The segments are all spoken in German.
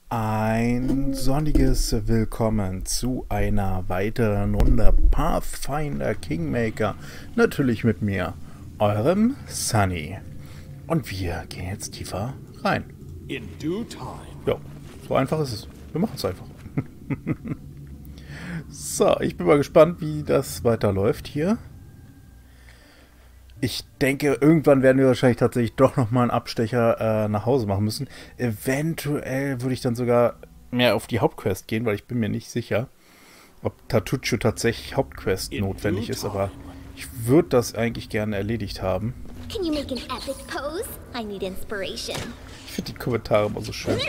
Ein sonniges Willkommen zu einer weiteren Runde Pathfinder Kingmaker. Natürlich mit mir, eurem Sunny. Und wir gehen jetzt tiefer rein. In due time. Ja, so einfach ist es. Wir machen es einfach. So, ich bin mal gespannt, wie das weiterläuft hier. Ich denke, irgendwann werden wir wahrscheinlich tatsächlich doch nochmal einen Abstecher nach Hause machen müssen. Eventuell würde ich dann sogar mehr auf die Hauptquest gehen, weil ich bin mir nicht sicher, ob Tartuccio tatsächlich Hauptquest notwendig ist, aber ich würde das eigentlich gerne erledigt haben. Can you make an epic pose? I need inspiration. Ich finde die Kommentare immer so schön.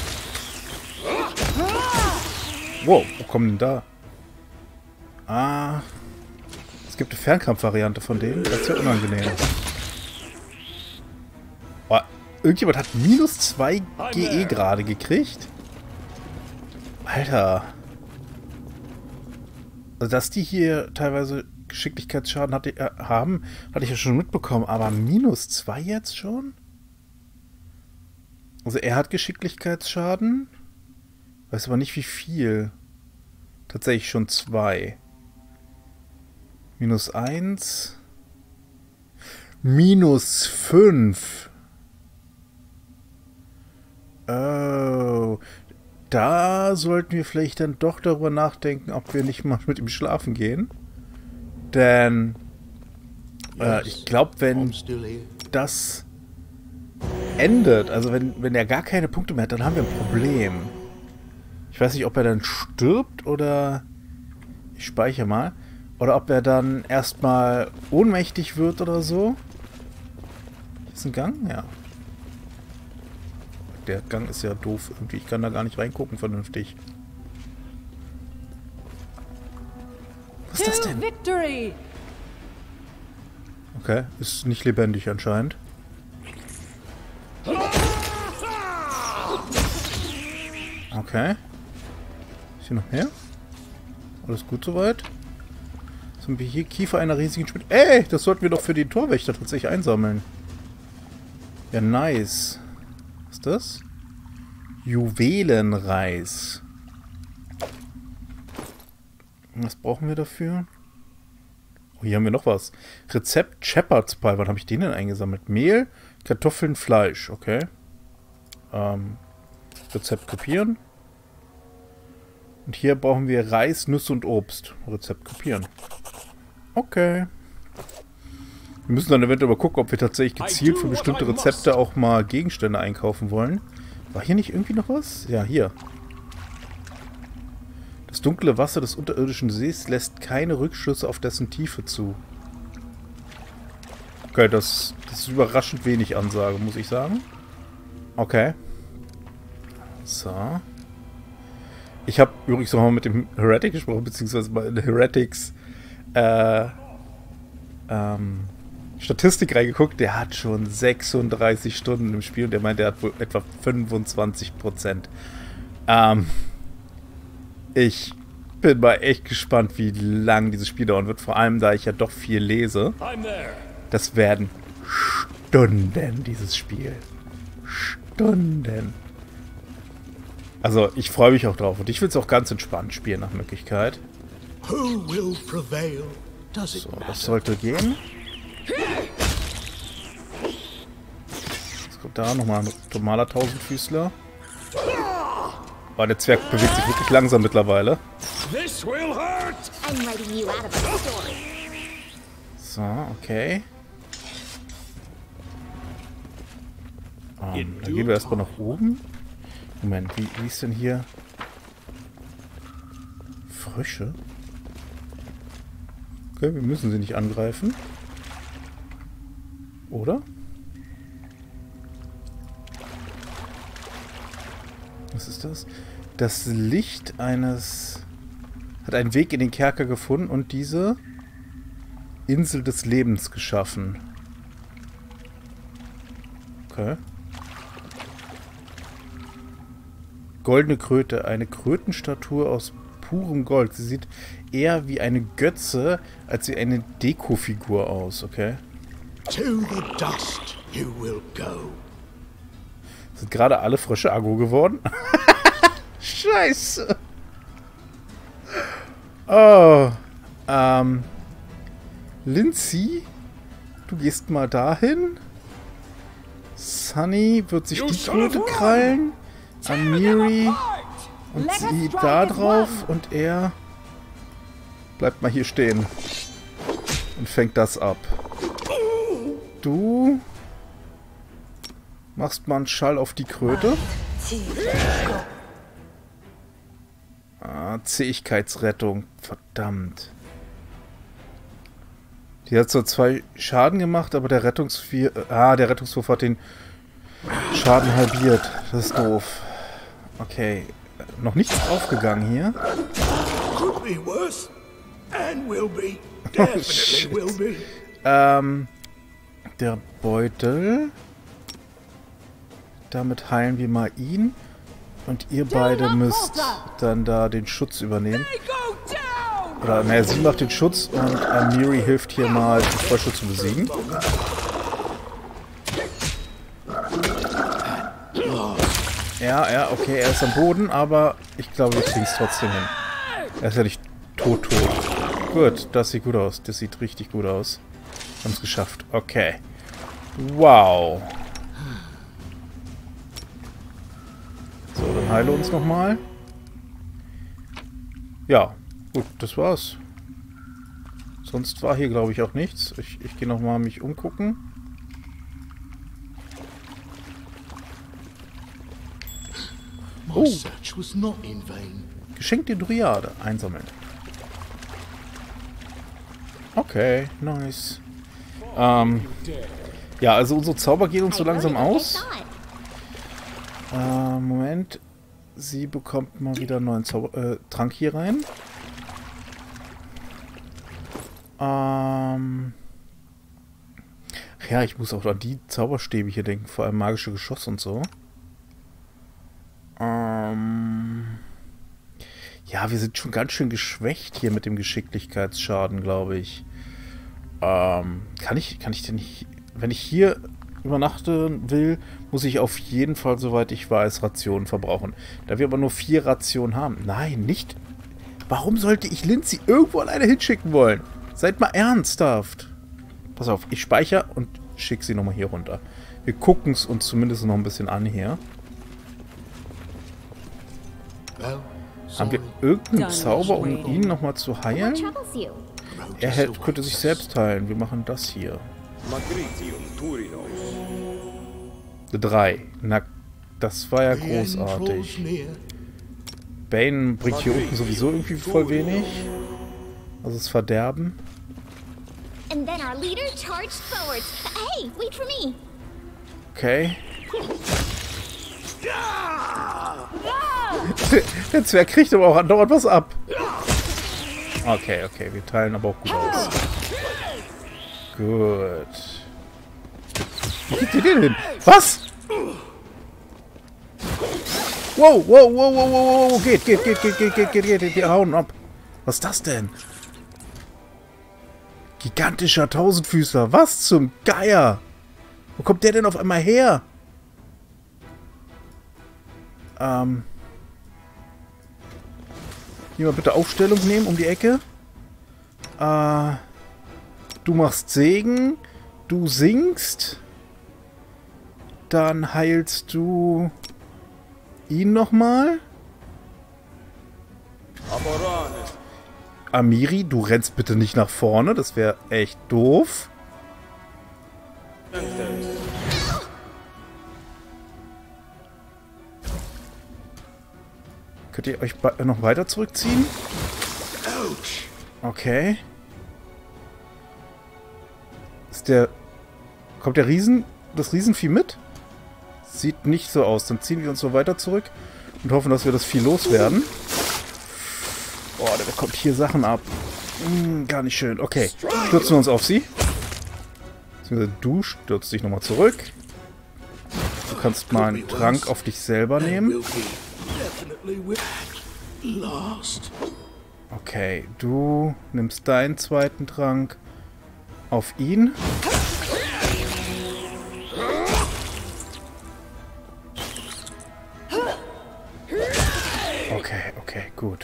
Wow, wo kommen denn da? Ah... Es gibt eine Fernkampfvariante von denen. Das ist ja unangenehm. Oh, irgendjemand hat -2 GE gerade gekriegt. Alter. Also, dass die hier teilweise Geschicklichkeitsschaden haben, hatte ich ja schon mitbekommen. Aber -2 jetzt schon? Also er hat Geschicklichkeitsschaden. Weiß aber nicht wie viel. Tatsächlich schon 2. -1. -5. Oh. Da sollten wir vielleicht dann doch darüber nachdenken, ob wir nicht mal mit ihm schlafen gehen. Denn ich glaube, wenn das endet, also wenn er gar keine Punkte mehr hat, dann haben wir ein Problem. Ich weiß nicht, ob er dann stirbt oder... Ich speichere mal. Oder ob er dann erstmal ohnmächtig wird oder so. Hier ist ein Gang? Ja. Der Gang ist ja doof irgendwie. Ich kann da gar nicht reingucken vernünftig. Was ist das denn? Okay, ist nicht lebendig anscheinend. Okay. Ist hier noch mehr? Alles gut soweit? Sind wir hier Kiefer einer riesigen Spinne? Ey, das sollten wir doch für den Torwächter tatsächlich einsammeln. Ja, nice. Was ist das? Juwelenreis. Was brauchen wir dafür? Oh, hier haben wir noch was. Rezept Shepherd's Pie. Wann habe ich den denn eingesammelt? Mehl, Kartoffeln, Fleisch. Okay. Rezept kopieren. Und hier brauchen wir Reis, Nüsse und Obst. Rezept kopieren. Okay. Wir müssen dann eventuell mal gucken, ob wir tatsächlich gezielt für bestimmte Rezepte auch mal Gegenstände einkaufen wollen. War hier nicht irgendwie noch was? Ja, hier. Das dunkle Wasser des unterirdischen Sees lässt keine Rückschlüsse auf dessen Tiefe zu. Okay, das ist überraschend wenig Ansage, muss ich sagen. Okay. So. Ich habe übrigens nochmal mit dem Heretic gesprochen, beziehungsweise bei den Heretics Statistik reingeguckt. Der hat schon 36 Stunden im Spiel und der meint, der hat wohl etwa 25%. Ich bin mal echt gespannt, wie lang dieses Spiel dauern wird. Vor allem, da ich ja doch viel lese. Das werden Stunden, dieses Spiel. Stunden. Also, ich freue mich auch drauf. Und ich will es auch ganz entspannt spielen, nach Möglichkeit. So, das sollte gehen. Jetzt kommt da nochmal ein normaler Tausendfüßler. Oh, der Zwerg bewegt sich wirklich langsam mittlerweile. So, okay. Dann gehen wir erstmal nach oben. Moment, wie ist denn hier? Frösche? Okay, wir müssen sie nicht angreifen. Oder? Was ist das? Das Licht eines... hat einen Weg in den Kerker gefunden und diese Insel des Lebens geschaffen. Okay. Goldene Kröte, eine Krötenstatue aus purem Gold. Sie sieht eher wie eine Götze als wie eine Dekofigur aus, okay? To the dust you will go. Sind gerade alle Frösche aggro geworden? Scheiße. Oh. Lindsay, du gehst mal dahin. Sunny wird sich die Kröte krallen. Amiri und sie da drauf. Und er bleibt mal hier stehen. Und fängt das ab. Du machst mal einen Schall auf die Kröte. Ah, Zähigkeitsrettung. Verdammt. Die hat zwar 2 Schaden gemacht, aber der Rettungswurf hat den Schaden halbiert. Das ist doof. Okay. Noch nichts aufgegangen hier. Oh, shit. Der Beutel. Damit heilen wir mal ihn. Und ihr beide müsst dann da den Schutz übernehmen. Oder, naja, sie macht den Schutz und Amiri hilft hier mal, den Feuerschutz zu besiegen. Ja, okay, er ist am Boden, aber ich glaube, wir kriegen es trotzdem hin. Er ist ja nicht tot. Gut, das sieht gut aus. Das sieht richtig gut aus. Haben es geschafft. Okay. Wow. So, dann heile uns nochmal. Ja, gut, das war's. Sonst war hier, glaube ich, auch nichts. Ich gehe nochmal mich umgucken. Oh. Geschenk der Dryade. Einsammeln. Okay, nice. Ja, also unsere Zauber gehen uns so langsam aus. Moment. Sie bekommt mal wieder einen neuen Trank hier rein. Ja, ich muss auch an die Zauberstäbe hier denken, vor allem magische Geschosse und so. Ja, wir sind schon ganz schön geschwächt hier mit dem Geschicklichkeitsschaden, glaube ich. Kann ich denn nicht... Wenn ich hier übernachten will, muss ich auf jeden Fall, soweit ich weiß, Rationen verbrauchen. Da wir aber nur 4 Rationen haben. Nein, nicht... Warum sollte ich Lindsay irgendwo alleine hinschicken wollen? Seid mal ernsthaft. Pass auf, ich speichere und schicke sie nochmal hier runter. Wir gucken es uns zumindest noch ein bisschen an hier. Haben wir irgendeinen Zauber, um ihn nochmal zu heilen? Er könnte sich selbst heilen. Wir machen das hier. 3. Na, das war ja großartig. Bane bringt hier unten sowieso irgendwie voll wenig. Also das Verderben. Okay. Der Zwerg kriegt aber auch andauernd was ab. Okay, wir teilen aber auch gut aus. Gut. Wie kriegt ihr den hin? Was? Wow. Geht. Wir hauen ab. Was ist das denn? Gigantischer Tausendfüßler. Was zum Geier? Wo kommt der denn auf einmal her? Hier mal bitte Aufstellung nehmen um die Ecke. Du machst Segen. Du singst. Dann heilst du ihn nochmal. Amiri, du rennst bitte nicht nach vorne. Das wäre echt doof. Könnt ihr euch noch weiter zurückziehen? Okay. Kommt das Riesenvieh mit? Sieht nicht so aus. Dann ziehen wir uns so weiter zurück und hoffen, dass wir das Vieh loswerden. Boah, der bekommt hier Sachen ab. Gar nicht schön. Okay, stürzen wir uns auf sie. Beziehungsweise du stürzt dich nochmal zurück. Du kannst mal einen Trank auf dich selber nehmen. Okay, du nimmst deinen zweiten Trank auf ihn. Okay, okay, gut.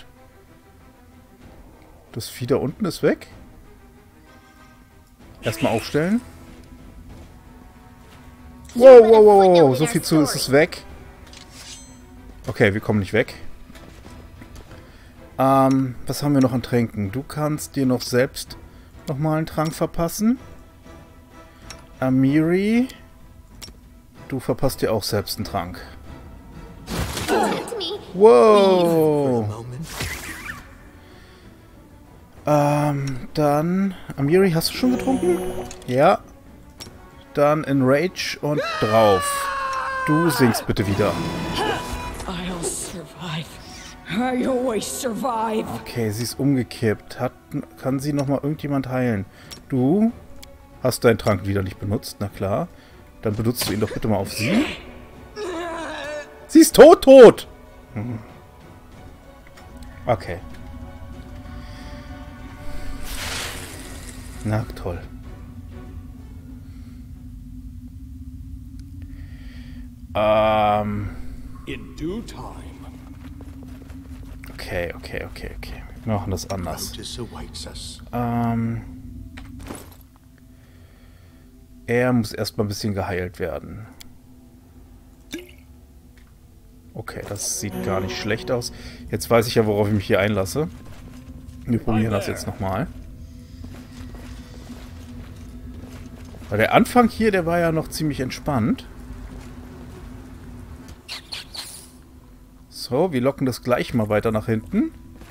Das Vieh da unten ist weg. Erstmal aufstellen. Wow, wow, wow, wow. So viel zu ist es weg. Okay, wir kommen nicht weg. Was haben wir noch an Tränken? Du kannst dir noch selbst nochmal einen Trank verpassen. Amiri, du verpasst dir auch selbst einen Trank. Wow. Dann... Amiri, hast du schon getrunken? Ja. Dann Enrage und drauf. Du singst bitte wieder. I'll survive. I always survive. Okay, sie ist umgekippt. Kann sie nochmal irgendjemand heilen? Du hast deinen Trank wieder nicht benutzt, na klar. Dann benutzt du ihn doch bitte mal auf sie. Sie ist tot! Hm. Okay. Na, toll. In due time. Okay. Wir machen das anders. Er muss erstmal ein bisschen geheilt werden. Okay, das sieht gar nicht schlecht aus. Jetzt weiß ich ja, worauf ich mich hier einlasse. Wir probieren das jetzt nochmal. Weil der Anfang hier, der war ja noch ziemlich entspannt. So, wir locken das gleich mal weiter nach hinten.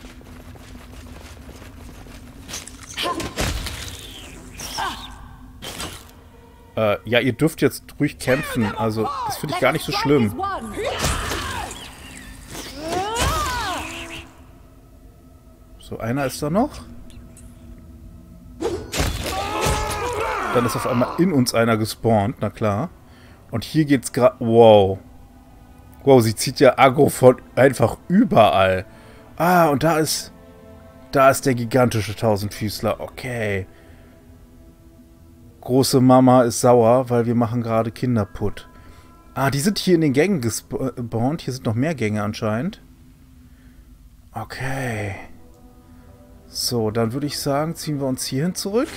Ja, ihr dürft jetzt ruhig kämpfen. Also, das finde ich gar nicht so schlimm. So, einer ist da noch. Dann ist auf einmal in uns einer gespawnt, na klar. Und hier geht's gerade... Wow. Wow, sie zieht ja Aggro von einfach überall. Ah, und da ist der gigantische Tausendfüßler. Okay. Große Mama ist sauer, weil wir machen gerade Kinderput. Ah, die sind hier in den Gängen gespawnt. Hier sind noch mehr Gänge anscheinend. Okay. So, dann würde ich sagen, ziehen wir uns hierhin zurück.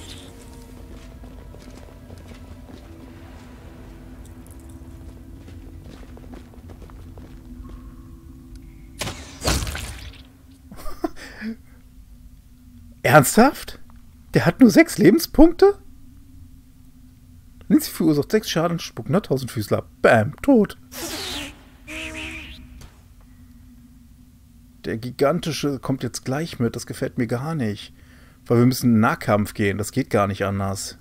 Ernsthaft? Der hat nur 6 Lebenspunkte? Lindsay verursacht 6 Schaden und spuckt 100.000 Füßler. Bam, tot. Der gigantische kommt jetzt gleich mit. Das gefällt mir gar nicht. Weil wir müssen in den Nahkampf gehen. Das geht gar nicht anders.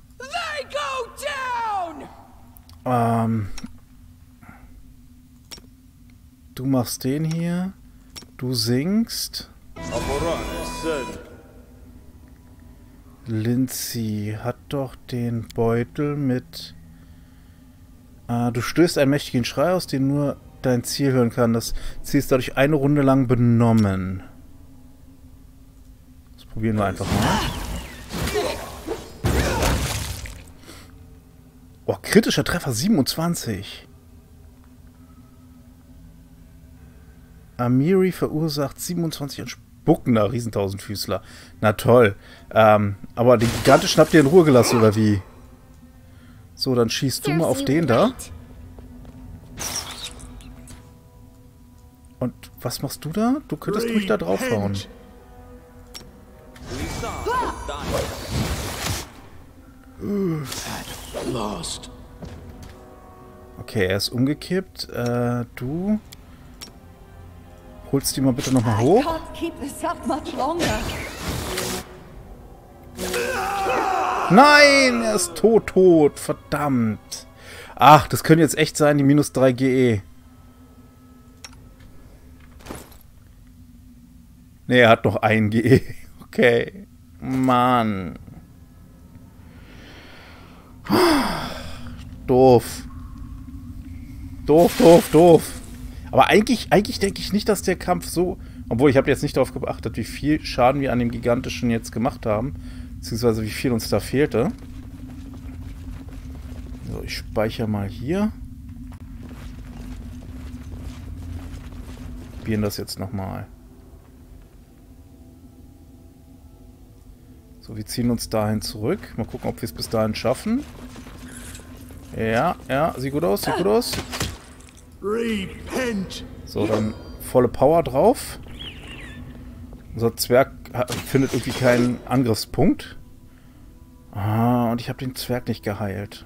Du machst den hier. Du singst. Lindsay hat doch den Beutel mit... du stößt einen mächtigen Schrei aus, den nur dein Ziel hören kann. Das Ziel ist dadurch eine Runde lang benommen. Das probieren wir einfach mal. Oh, kritischer Treffer 27. Amiri verursacht 27 an Spuckender Riesentausendfüßler. Na toll. Aber den gigantischen habt ihr in Ruhe gelassen, oder wie? So, dann schießt du mal auf den da. Und was machst du da? Du könntest ruhig da draufhauen. Okay, er ist umgekippt. Du holst die mal bitte nochmal hoch. Nein, er ist tot. Verdammt. Ach, das können jetzt echt sein, die minus 3 GE. Ne, er hat noch 1 GE. Okay. Mann. Doof. Doof. Aber eigentlich denke ich nicht, dass der Kampf so... Obwohl, ich habe jetzt nicht darauf geachtet, wie viel Schaden wir an dem Gigantischen jetzt gemacht haben. Beziehungsweise wie viel uns da fehlte. So, ich speichere mal hier. Probieren das jetzt nochmal. So, wir ziehen uns dahin zurück. Mal gucken, ob wir es bis dahin schaffen. Ja, ja, sieht gut aus, sieht gut aus. So, dann volle Power drauf. Unser Zwerg findet irgendwie keinen Angriffspunkt. Ah, und ich habe den Zwerg nicht geheilt.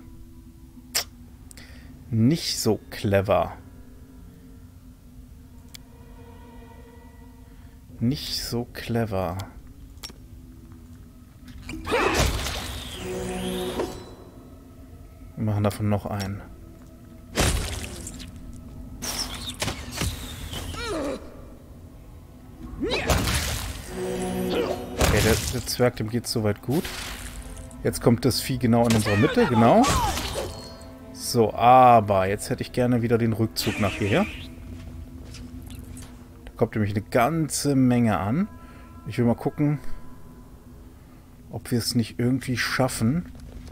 Nicht so clever. Nicht so clever. Wir machen davon noch einen. Okay, der Zwerg, dem geht's soweit gut. Jetzt kommt das Vieh genau in unserer Mitte, genau. So, aber jetzt hätte ich gerne wieder den Rückzug nach hierher. Da kommt nämlich eine ganze Menge an. Ich will mal gucken, ob wir es nicht irgendwie schaffen.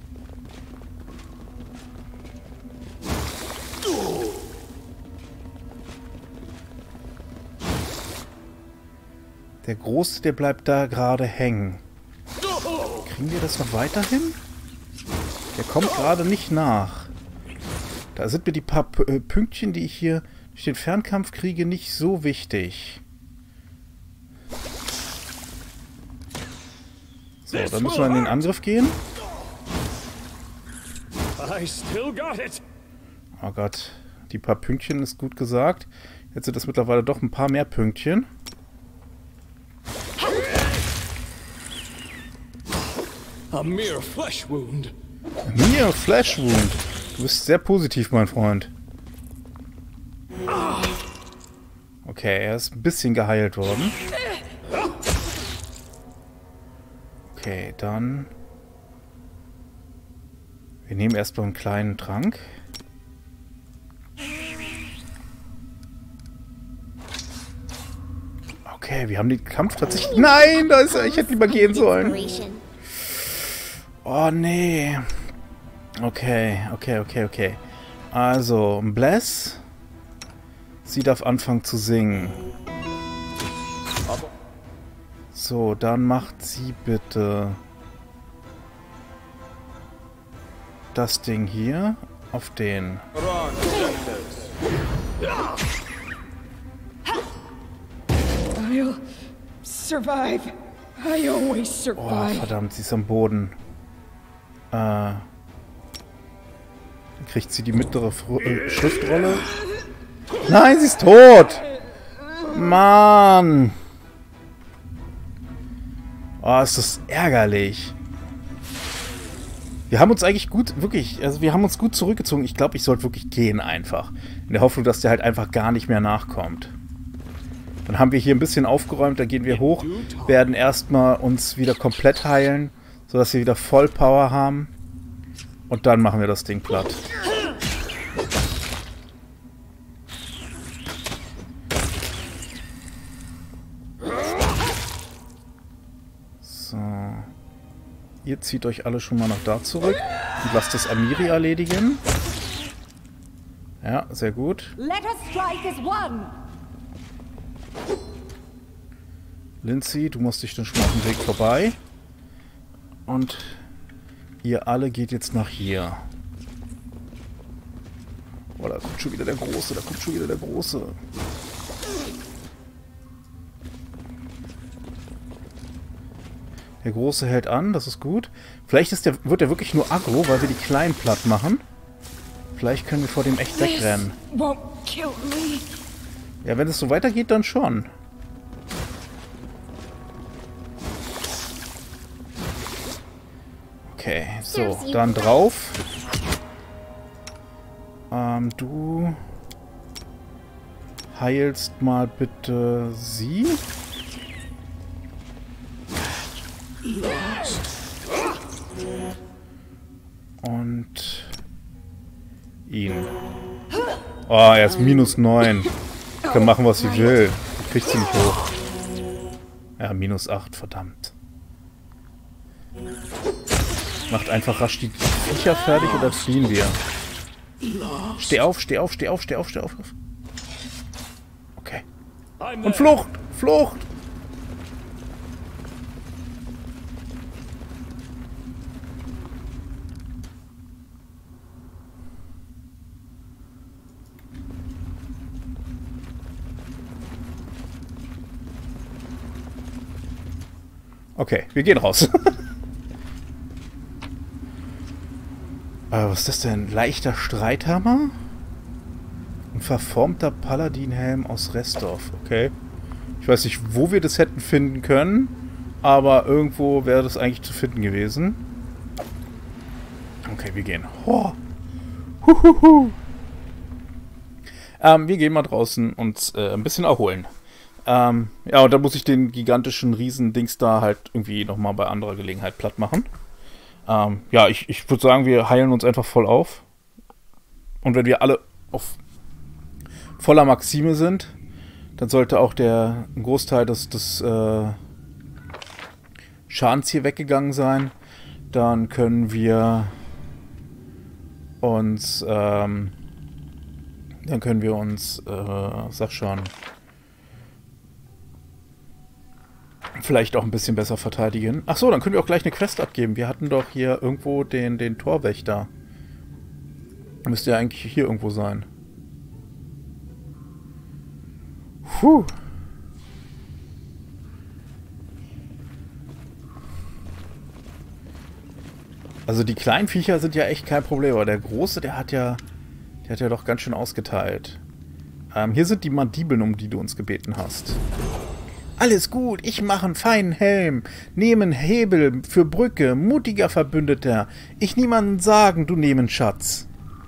Der Große, der bleibt da gerade hängen. Kriegen wir das noch weiterhin? Der kommt gerade nicht nach. Da sind mir die paar Pünktchen, die ich hier durch den Fernkampf kriege, nicht so wichtig. So, dann müssen wir in den Angriff gehen. Oh Gott, die paar Pünktchen ist gut gesagt. Jetzt sind das mittlerweile doch ein paar mehr Pünktchen. A mere flesh wound. A mere flesh wound. Du bist sehr positiv, mein Freund. Okay, er ist ein bisschen geheilt worden. Okay, dann... Wir nehmen erstmal einen kleinen Trank. Okay, wir haben den Kampf tatsächlich... Nein, da ist er. Ich hätte lieber gehen sollen. Oh, nee. Okay. Also, Bless. Sie darf anfangen zu singen. So, dann macht sie bitte das Ding hier auf den. I'll survive. I always survive. Oh, verdammt, sie ist am Boden. Dann kriegt sie die mittlere Schriftrolle. Nein, sie ist tot! Mann! Oh, ist das ärgerlich. Wir haben uns eigentlich gut, wirklich, also wir haben uns gut zurückgezogen. Ich glaube, ich sollte wirklich gehen einfach. In der Hoffnung, dass der halt einfach gar nicht mehr nachkommt. Dann haben wir hier ein bisschen aufgeräumt, dann gehen wir hoch, werden erstmal uns wieder komplett heilen, sodass wir wieder voll Power haben. Und dann machen wir das Ding platt. So. Ihr zieht euch alle schon mal nach da zurück und lasst das Amiri erledigen. Ja, sehr gut. Lindsay, du musst dich dann schon auf dem Weg vorbei. Und ihr alle geht jetzt nach hier. Oh, da kommt schon wieder der Große, Der Große hält an, das ist gut. Vielleicht wird der wirklich nur aggro, weil wir die Kleinen platt machen. Vielleicht können wir vor dem echt wegrennen. Ja, wenn es so weitergeht, dann schon. Okay, so, dann drauf. Du heilst mal bitte sie. Und ihn. Oh, er ist -9. Kann machen, was sie will. Die kriegt sie nicht hoch. Ja, -8, verdammt. Macht einfach rasch die Viecher fertig oder fliehen wir. Steh auf. Okay. Und Flucht! Flucht! Okay, wir gehen raus. Was ist das denn? Leichter Streithammer? Ein verformter Paladinhelm aus Restov. Okay. Ich weiß nicht, wo wir das hätten finden können, aber irgendwo wäre das eigentlich zu finden gewesen. Okay, wir gehen. Oh. Huhuhu. Wir gehen mal draußen uns ein bisschen erholen. Ja, und dann muss ich den gigantischen Riesendings da halt irgendwie nochmal bei anderer Gelegenheit platt machen. Ja, ich würde sagen, wir heilen uns einfach voll auf. Und wenn wir alle auf voller Maxime sind, dann sollte auch der Großteil des Schadens hier weggegangen sein. Dann können wir uns, sag schon, vielleicht auch ein bisschen besser verteidigen. Ach so, dann können wir auch gleich eine Quest abgeben. Wir hatten doch hier irgendwo den Torwächter. Müsste ja eigentlich hier irgendwo sein. Puh. Also die kleinen Viecher sind ja echt kein Problem, aber der Große, der hat ja doch ganz schön ausgeteilt. Hier sind die Mandibeln, um die du uns gebeten hast. Alles gut, ich mache einen feinen Helm, nehme einen Hebel für Brücke, mutiger Verbündeter. Ich niemandem sagen, du nehmen Schatz.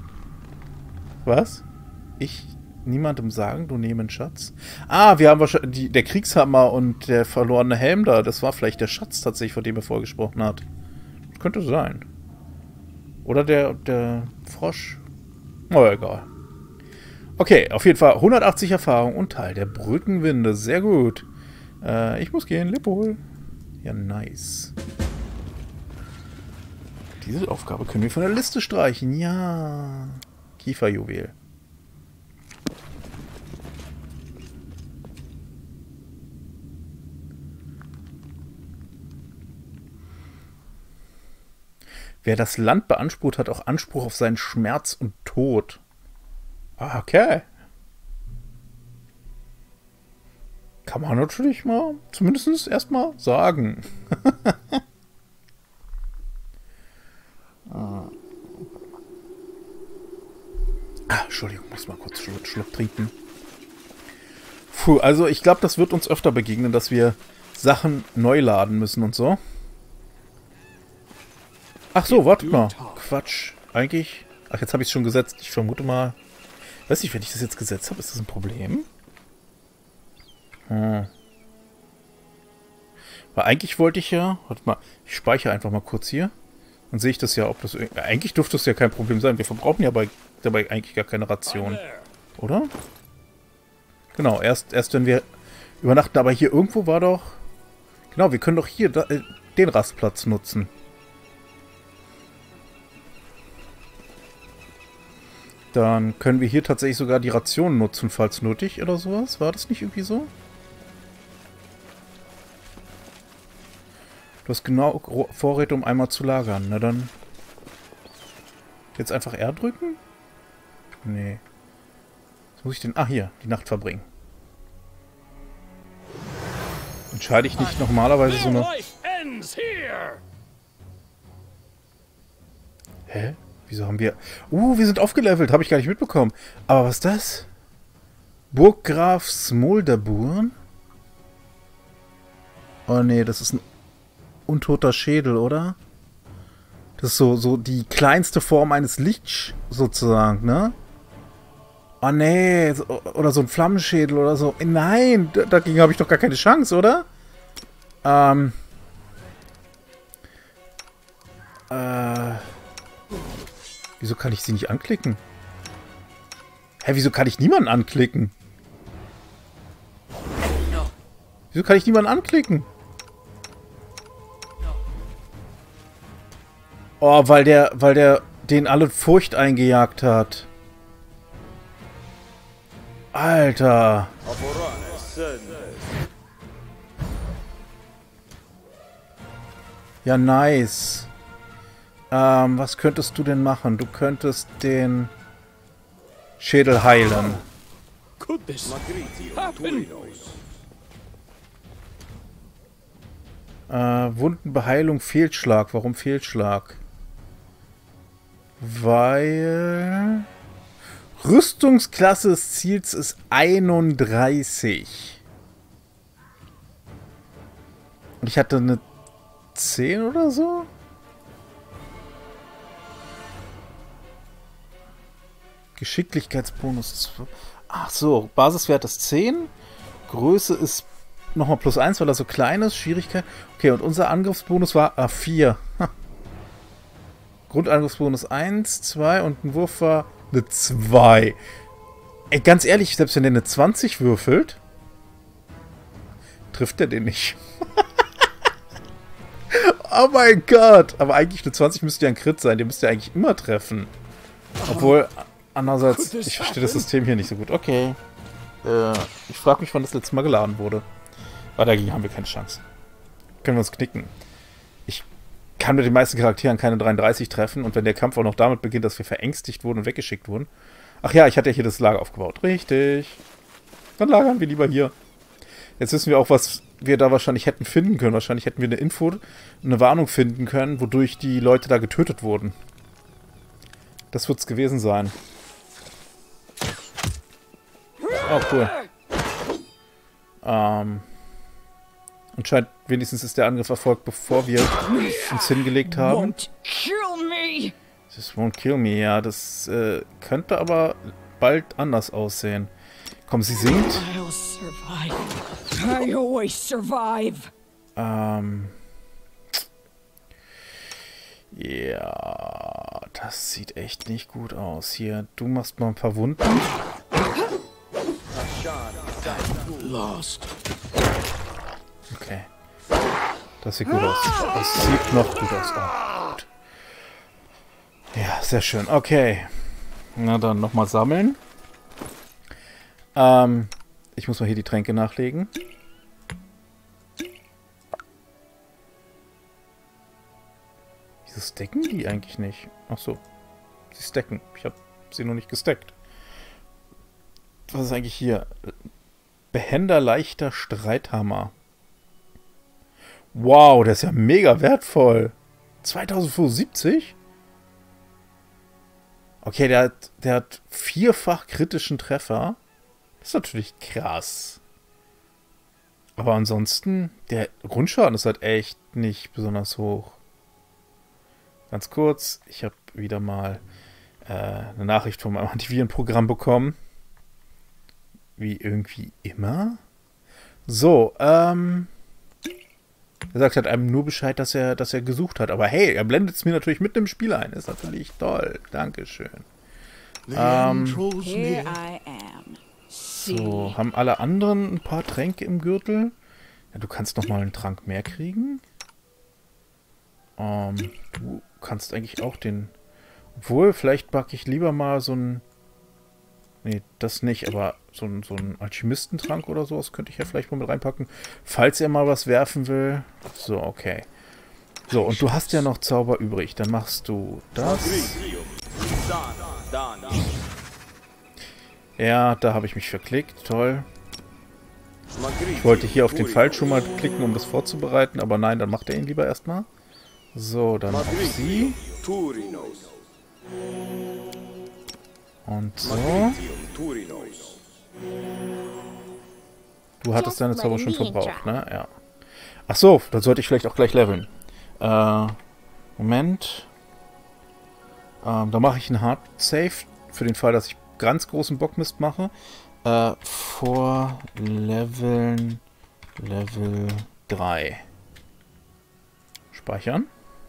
Was? Ich niemandem sagen, du nehmen Schatz? Ah, wir haben wahrscheinlich der Kriegshammer und der verlorene Helm da. Das war vielleicht der Schatz tatsächlich, von dem er vorgesprochen hat. Das könnte sein. Oder der Frosch. Oh, egal. Okay, auf jeden Fall 180 Erfahrung und Teil der Brückenwinde. Sehr gut. Ich muss gehen, Lipol. Ja, nice. Diese Aufgabe können wir von der Liste streichen. Ja. Kieferjuwel. Wer das Land beansprucht, hat auch Anspruch auf seinen Schmerz und Tod. Ah, okay. Kann man natürlich mal, zumindest erstmal sagen. Entschuldigung, muss mal kurz einen Schluck trinken. Puh, also ich glaube, das wird uns öfter begegnen, dass wir Sachen neu laden müssen und so. Ach so, warte mal. Quatsch. Eigentlich... Ach, jetzt habe ich es schon gesetzt. Ich vermute mal... Weiß nicht, wenn ich das jetzt gesetzt habe, ist das ein Problem? Weil eigentlich wollte ich ja... Warte mal, ich speichere einfach mal kurz hier. Dann sehe ich das ja, ob das... Eigentlich dürfte es ja kein Problem sein. Wir verbrauchen ja dabei eigentlich gar keine Ration. Oder? Genau, erst wenn wir übernachten. Aber hier irgendwo war doch... Genau, wir können doch hier den Rastplatz nutzen. Dann können wir hier tatsächlich sogar die Rationen nutzen, falls nötig oder sowas. War das nicht irgendwie so? Du hast genau Vorräte, um einmal zu lagern. Na dann... Jetzt einfach R drücken? Nee. Was muss ich denn... Ah, hier. Die Nacht verbringen. Entscheide ich nicht normalerweise so eine... Hä? Wieso haben wir... wir sind aufgelevelt. Habe ich gar nicht mitbekommen. Aber was ist das? Burggraf Smolderburn? Oh nee, das ist ein untoter Schädel, oder? Das ist so die kleinste Form eines Lichts, sozusagen, ne? Oh nee, oder so ein Flammenschädel oder so. Nein, dagegen habe ich doch gar keine Chance, oder? Wieso kann ich sie nicht anklicken? Hä, wieso kann ich niemanden anklicken? Wieso kann ich niemanden anklicken? Oh, weil der den alle Furcht eingejagt hat. Alter. Ja, nice. Was könntest du denn machen? Du könntest den Schädel heilen. Could this happen? Wundenbeheilung, Fehlschlag. Warum Fehlschlag? Weil Rüstungsklasse des Ziels ist 31. Und ich hatte eine 10 oder so? Geschicklichkeitsbonus 2. Ach so, Basiswert ist 10. Größe ist nochmal +1, weil er so klein ist. Schwierigkeit. Okay, und unser Angriffsbonus war 4. Grundangriffsbonus 1, 2 und ein Wurf war eine 2. Ey, ganz ehrlich, selbst wenn der eine 20 würfelt, trifft er den nicht. Oh mein Gott! Aber eigentlich eine 20 müsste ja ein Crit sein. Den müsste ja eigentlich immer treffen. Obwohl, andererseits, ich verstehe das System hier nicht so gut. Okay. Ich frage mich, wann das letzte Mal geladen wurde. Aber dagegen haben wir keine Chance. Können wir uns knicken. Ich kann mit den meisten Charakteren keine 33 treffen. Und wenn der Kampf auch noch damit beginnt, dass wir verängstigt wurden und weggeschickt wurden. Ach ja, ich hatte ja hier das Lager aufgebaut. Richtig. Dann lagern wir lieber hier. Jetzt wissen wir auch, was wir da wahrscheinlich hätten finden können. Wahrscheinlich hätten wir eine Info, eine Warnung finden können, wodurch die Leute da getötet wurden. Das wird es gewesen sein. Oh, cool. Anscheinend wenigstens ist der Angriff erfolgt, bevor wir uns hingelegt haben. Das won't kill me, ja. Das könnte aber bald anders aussehen. Komm, sie singt. I'll survive. I always survive. Ja, das sieht echt nicht gut aus. Hier, du machst mal ein paar Wunden. Lost. Okay. Das sieht gut aus. Das sieht noch gut aus. Oh, gut. Ja, sehr schön. Okay. Na dann nochmal sammeln. Ich muss mal hier die Tränke nachlegen. Wieso stacken die eigentlich nicht? Ach so. Sie stacken. Ich habe sie noch nicht gestackt. Was ist eigentlich hier? Behender leichter Streithammer. Wow, der ist ja mega wertvoll. 2075? Okay, der hat 4-fach kritischen Treffer. Das ist natürlich krass. Aber ansonsten, der Grundschaden ist halt echt nicht besonders hoch. Ganz kurz, ich habe wieder mal eine Nachricht von meinem Antivirenprogramm bekommen. Wie irgendwie immer. So, er sagt halt einem nur Bescheid, dass er gesucht hat. Aber hey, er blendet es mir natürlich mitten im Spiel ein. Ist natürlich toll. Dankeschön. Here I am. So, haben alle anderen ein paar Tränke im Gürtel? Ja, du kannst noch mal einen Trank mehr kriegen. Du kannst eigentlich auch den... Obwohl, vielleicht backe ich lieber mal so ein... Nee, das nicht, aber so ein Alchemistentrank oder sowas könnte ich ja vielleicht mal mit reinpacken, falls er mal was werfen will. So, okay. So, und du hast ja noch Zauber übrig. Dann machst du das. Ja, da habe ich mich verklickt. Toll. Ich wollte hier auf den Pfeil schon mal klicken, um das vorzubereiten, aber nein, dann macht er ihn lieber erstmal. So, dann auf sie. Und so. Du hattest deine Zauber schon verbraucht, ne? Ja. Ach so, dann sollte ich vielleicht auch gleich leveln. Moment. Da mache ich einen Hard Save für den Fall, dass ich ganz großen Bockmist mache. Vor Level 3. Speichern.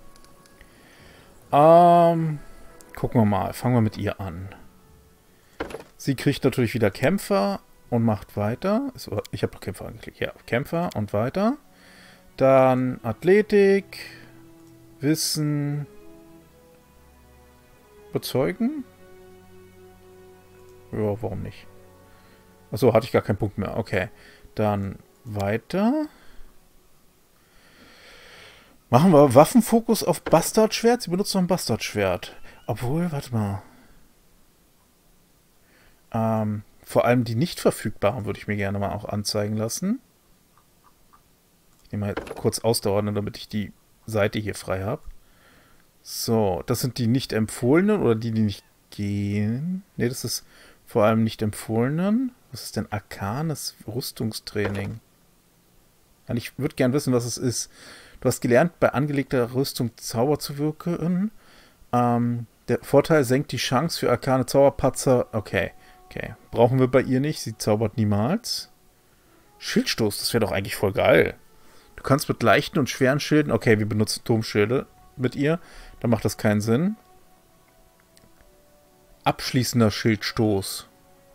Gucken wir mal. Fangen wir mit ihr an. Sie kriegt natürlich wieder Kämpfer und macht weiter. Ich habe doch Kämpfer angeklickt. Ja, Kämpfer und weiter. Dann Athletik, Wissen, Überzeugen. Ja, warum nicht? Achso, hatte ich gar keinen Punkt mehr. Okay. Dann weiter. Machen wir Waffenfokus auf Bastardschwert. Sie benutzt noch ein Bastardschwert. Obwohl, warte mal. Vor allem die nicht verfügbaren würde ich mir gerne mal auch anzeigen lassen. Ich nehme mal kurz ausdauern, damit ich die Seite hier frei habe. So, das sind die nicht empfohlenen oder die nicht gehen. Ne, das ist vor allem nicht empfohlenen. Was ist denn arkanes Rüstungstraining? Ich würde gern wissen, was es ist. Du hast gelernt, bei angelegter Rüstung Zauber zu wirken. Der Vorteil senkt die Chance für arkane Zauberpatzer. Okay. Brauchen wir bei ihr nicht. Sie zaubert niemals. Schildstoß, das wäre doch eigentlich voll geil. Du kannst mit leichten und schweren Schilden... Okay, wir benutzen Turmschilde mit ihr. Dann macht das keinen Sinn. Abschließender Schildstoß.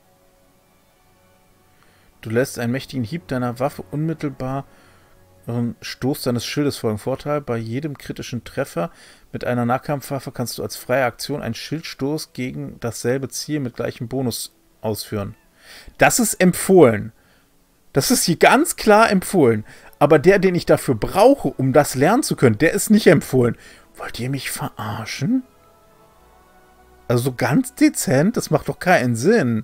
Du lässt einen mächtigen Hieb deiner Waffe unmittelbar Stoß deines Schildes folgen. Vorteil: Bei jedem kritischen Treffer mit einer Nahkampfwaffe kannst du als freie Aktion einen Schildstoß gegen dasselbe Ziel mit gleichem Bonus ausführen. Das ist empfohlen. Das ist hier ganz klar empfohlen. Aber der, den ich dafür brauche, um das lernen zu können, der ist nicht empfohlen. Wollt ihr mich verarschen? Also so ganz dezent? Das macht doch keinen Sinn.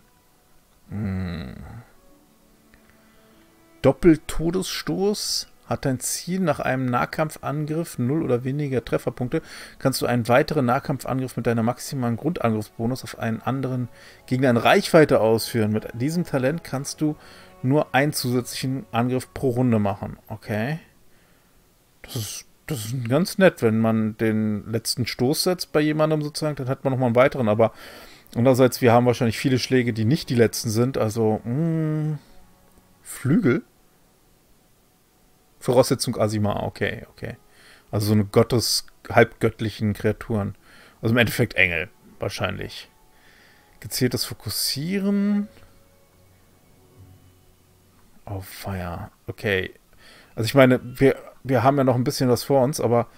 Doppeltodesstoß. Hat dein Ziel nach einem Nahkampfangriff 0 oder weniger Trefferpunkte, kannst du einen weiteren Nahkampfangriff mit deiner maximalen Grundangriffsbonus auf einen anderen Gegner in Reichweite ausführen. Mit diesem Talent kannst du nur einen zusätzlichen Angriff pro Runde machen. Okay. Das ist ganz nett, wenn man den letzten Stoß setzt bei jemandem sozusagen, dann hat man nochmal einen weiteren. Aber andererseits, wir haben wahrscheinlich viele Schläge, die nicht die letzten sind. Also, Flügel? Voraussetzung Asima, okay. Also so eine halbgöttlichen Kreaturen. Also im Endeffekt Engel, wahrscheinlich. Gezieltes Fokussieren. Oh, Feier. Okay. Also ich meine, wir haben ja noch ein bisschen was vor uns, aber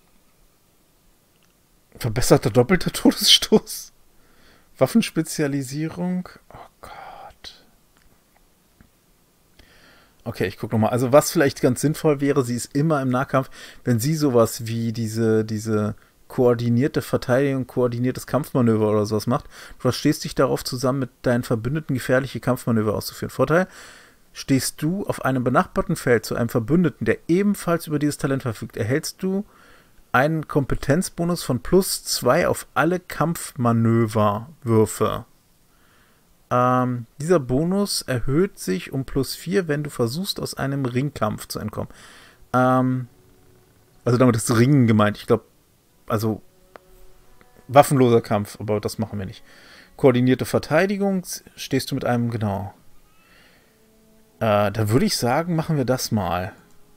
verbesserter doppelter Todesstoß? Waffenspezialisierung? Oh Gott. Okay, ich gucke nochmal. Also was vielleicht ganz sinnvoll wäre, sie ist immer im Nahkampf, wenn sie sowas wie diese koordinierte Verteidigung, koordiniertes Kampfmanöver oder sowas macht. Du verstehst dich darauf, zusammen mit deinen Verbündeten gefährliche Kampfmanöver auszuführen. Vorteil: Stehst du auf einem benachbarten Feld zu einem Verbündeten, der ebenfalls über dieses Talent verfügt, erhältst du einen Kompetenzbonus von +2 auf alle Kampfmanöverwürfe. Dieser Bonus erhöht sich um +4, wenn du versuchst, aus einem Ringkampf zu entkommen. Also damit ist Ringen gemeint. Ich glaube, also waffenloser Kampf, aber das machen wir nicht. Koordinierte Verteidigung, stehst du mit einem, genau. Da würde ich sagen, machen wir das mal.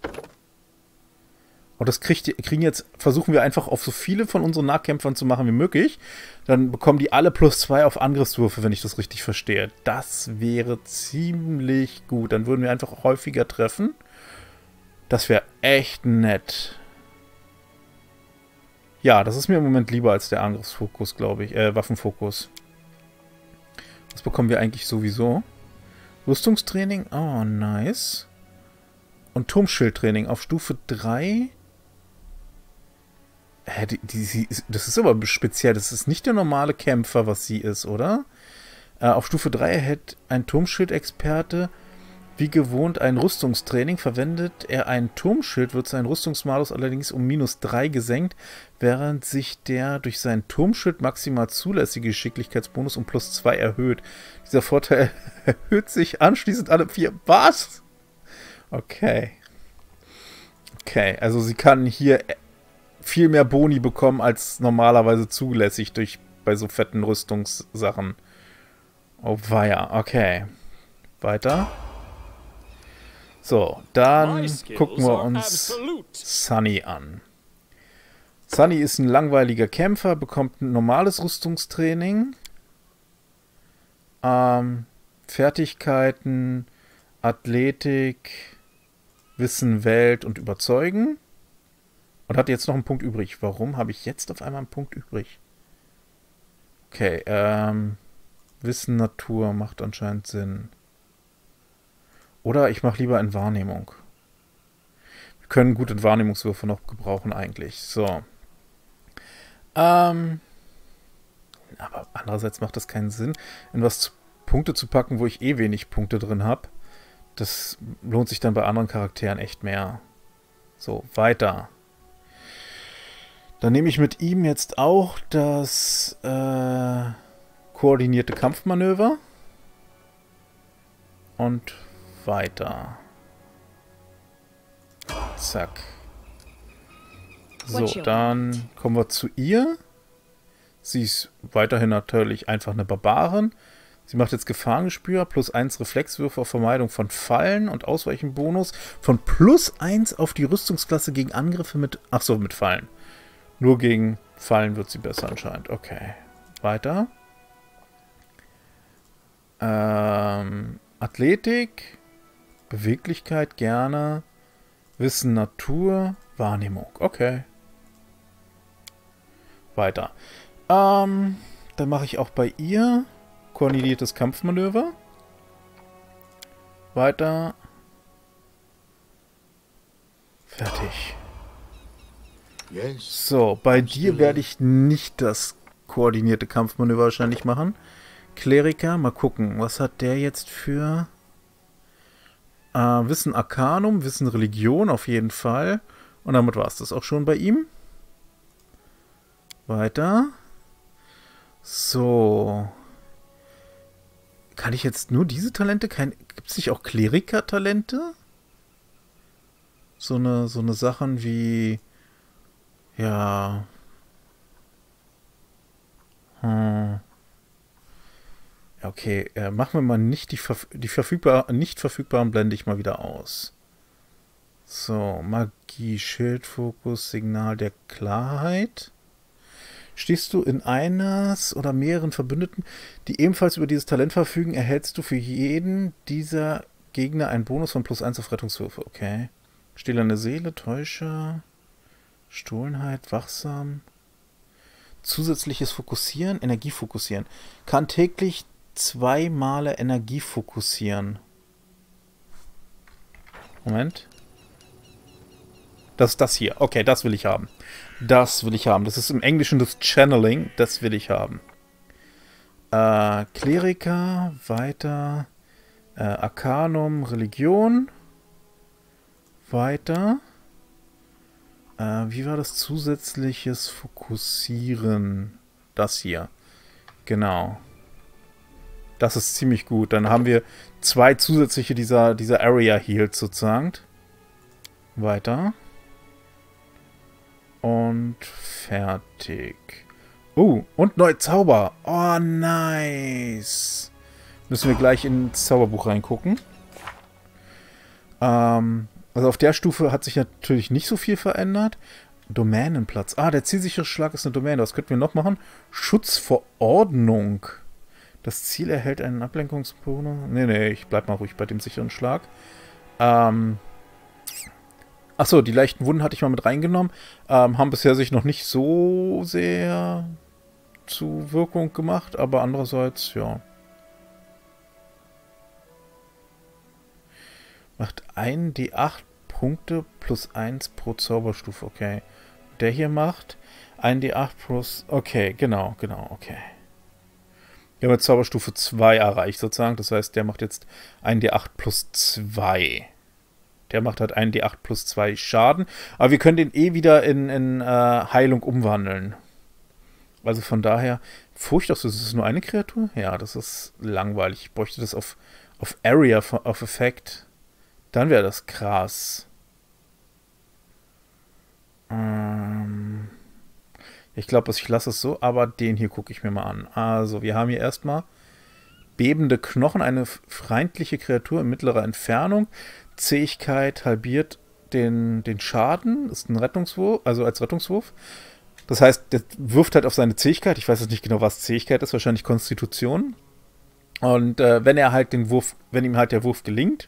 Und das versuchen wir einfach auf so viele von unseren Nahkämpfern zu machen wie möglich. Dann bekommen die alle +2 auf Angriffswürfe, wenn ich das richtig verstehe. Das wäre ziemlich gut. Dann würden wir einfach häufiger treffen. Das wäre echt nett. Ja, das ist mir im Moment lieber als der Angriffsfokus, glaube ich. Waffenfokus. Was bekommen wir eigentlich sowieso? Rüstungstraining. Oh, nice. Und Turmschildtraining auf Stufe 3. Das ist aber speziell. Das ist nicht der normale Kämpfer, was sie ist, oder? Auf Stufe 3 erhält ein Turmschild-Experte wie gewohnt ein Rüstungstraining. Verwendet er ein Turmschild, wird sein Rüstungsmalus allerdings um -3 gesenkt, während sich der durch sein Turmschild maximal zulässige Geschicklichkeitsbonus um +2 erhöht. Dieser Vorteil erhöht sich anschließend alle 4. Was? Okay. Okay, also sie kann hier viel mehr Boni bekommen als normalerweise zulässig bei so fetten Rüstungssachen. Oh weia, okay. Weiter. So, dann gucken wir uns Sunny an. Sunny ist ein langweiliger Kämpfer, bekommt ein normales Rüstungstraining. Fertigkeiten, Athletik, Wissen, Welt und Überzeugen. Und hat jetzt noch einen Punkt übrig. Warum habe ich jetzt auf einmal einen Punkt übrig? Okay, Wissen, Natur macht anscheinend Sinn. Oder ich mache lieber in Wahrnehmung. Wir können gut in Wahrnehmungswürfe noch gebrauchen eigentlich. So. Aber andererseits macht das keinen Sinn, in was Punkte zu packen, wo ich eh wenig Punkte drin habe. Das lohnt sich dann bei anderen Charakteren echt mehr. So, weiter. Dann nehme ich mit ihm jetzt auch das koordinierte Kampfmanöver. Und weiter. Zack. So, dann kommen wir zu ihr. Sie ist weiterhin natürlich einfach eine Barbarin. Sie macht jetzt Gefahrengespür, +1 Reflexwürfe auf Vermeidung von Fallen und Ausweichenbonus von +1 auf die Rüstungsklasse gegen Angriffe mit... Achso, mit Fallen. Nur gegen Fallen wird sie besser anscheinend. Okay. Weiter. Athletik, Beweglichkeit gerne, Wissen, Natur, Wahrnehmung. Okay. Weiter. Dann mache ich auch bei ihr koordiniertes Kampfmanöver. Weiter. Fertig. So, bei dir werde ich nicht das koordinierte Kampfmanöver wahrscheinlich machen. Kleriker, mal gucken, was hat der jetzt für Wissen Arcanum, Wissen Religion auf jeden Fall. Und damit war es das auch schon bei ihm. Weiter. So. Kann ich jetzt nur diese Talente? Gibt es nicht auch Kleriker-Talente? So eine Sachen wie... Ja. Okay, machen wir mal nicht die nicht verfügbaren blende ich mal wieder aus. So, Magie, Schildfokus, Signal der Klarheit. Stehst du in eines oder mehreren Verbündeten, die ebenfalls über dieses Talent verfügen, erhältst du für jeden dieser Gegner einen Bonus von +1 auf Rettungswürfe. Okay. Stählerne Seele, Täuscher, Stohlenheit, Wachsam. Zusätzliches Fokussieren, Energie fokussieren. Kann täglich 2 Male Energie fokussieren. Moment. Das ist das hier. Okay, das will ich haben. Das will ich haben. Das ist im Englischen das Channeling. Das will ich haben. Kleriker, weiter. Arcanum, Religion. Weiter. Wie war das zusätzliches Fokussieren? Das hier. Genau. Das ist ziemlich gut. Dann haben wir 2 zusätzliche dieser Area Heals sozusagen. Weiter. Und fertig. Oh, und neue Zauber. Oh, nice. Müssen wir gleich ins Zauberbuch reingucken. Also auf der Stufe hat sich natürlich nicht so viel verändert. Domänenplatz. Ah, der zielsichere Schlag ist eine Domäne. Was könnten wir noch machen? Schutz vor Ordnung. Das Ziel erhält einen Ablenkungsbonus. Nee, ich bleib mal ruhig bei dem sicheren Schlag. Achso, die leichten Wunden hatte ich mal mit reingenommen. Haben bisher sich noch nicht so sehr zu Wirkung gemacht, aber andererseits, ja. Macht 1 D8 Punkte +1 pro Zauberstufe, okay. Der hier macht 1 D8 plus... Okay, genau, okay. Wir haben jetzt Zauberstufe 2 erreicht sozusagen, das heißt, der macht jetzt 1 D8 plus 2. Der macht halt 1 D8 plus 2 Schaden, aber wir können den eh wieder in Heilung umwandeln. Also von daher, Furcht, ist es nur eine Kreatur? Ja, das ist langweilig. Ich bräuchte das auf Area of Effect. Dann wäre das krass. Ich glaube, ich lasse es so, aber den hier gucke ich mir mal an. Also, wir haben hier erstmal bebende Knochen, eine feindliche Kreatur in mittlerer Entfernung. Zähigkeit halbiert den Schaden, ist ein Rettungswurf, also als Rettungswurf. Das heißt, der wirft halt auf seine Zähigkeit. Ich weiß jetzt nicht genau, was Zähigkeit ist, wahrscheinlich Konstitution. Und wenn ihm halt der Wurf gelingt,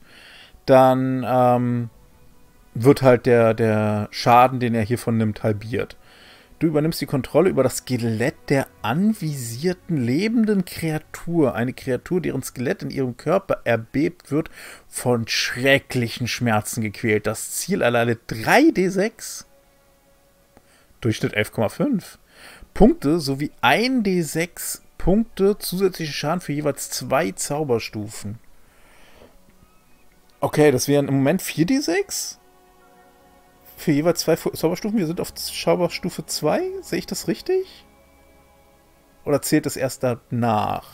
dann wird halt der Schaden, den er hiervon nimmt, halbiert. Du übernimmst die Kontrolle über das Skelett der anvisierten lebenden Kreatur. Eine Kreatur, deren Skelett in ihrem Körper erbebt wird, von schrecklichen Schmerzen gequält. Das Ziel alleine 3d6. Durchschnitt 11,5. Punkte sowie 1d6 Punkte zusätzlichen Schaden für jeweils 2 Zauberstufen. Okay, das wären im Moment 4d6? Für jeweils 2 Zauberstufen. Wir sind auf Zauberstufe 2. Sehe ich das richtig? Oder zählt es erst danach?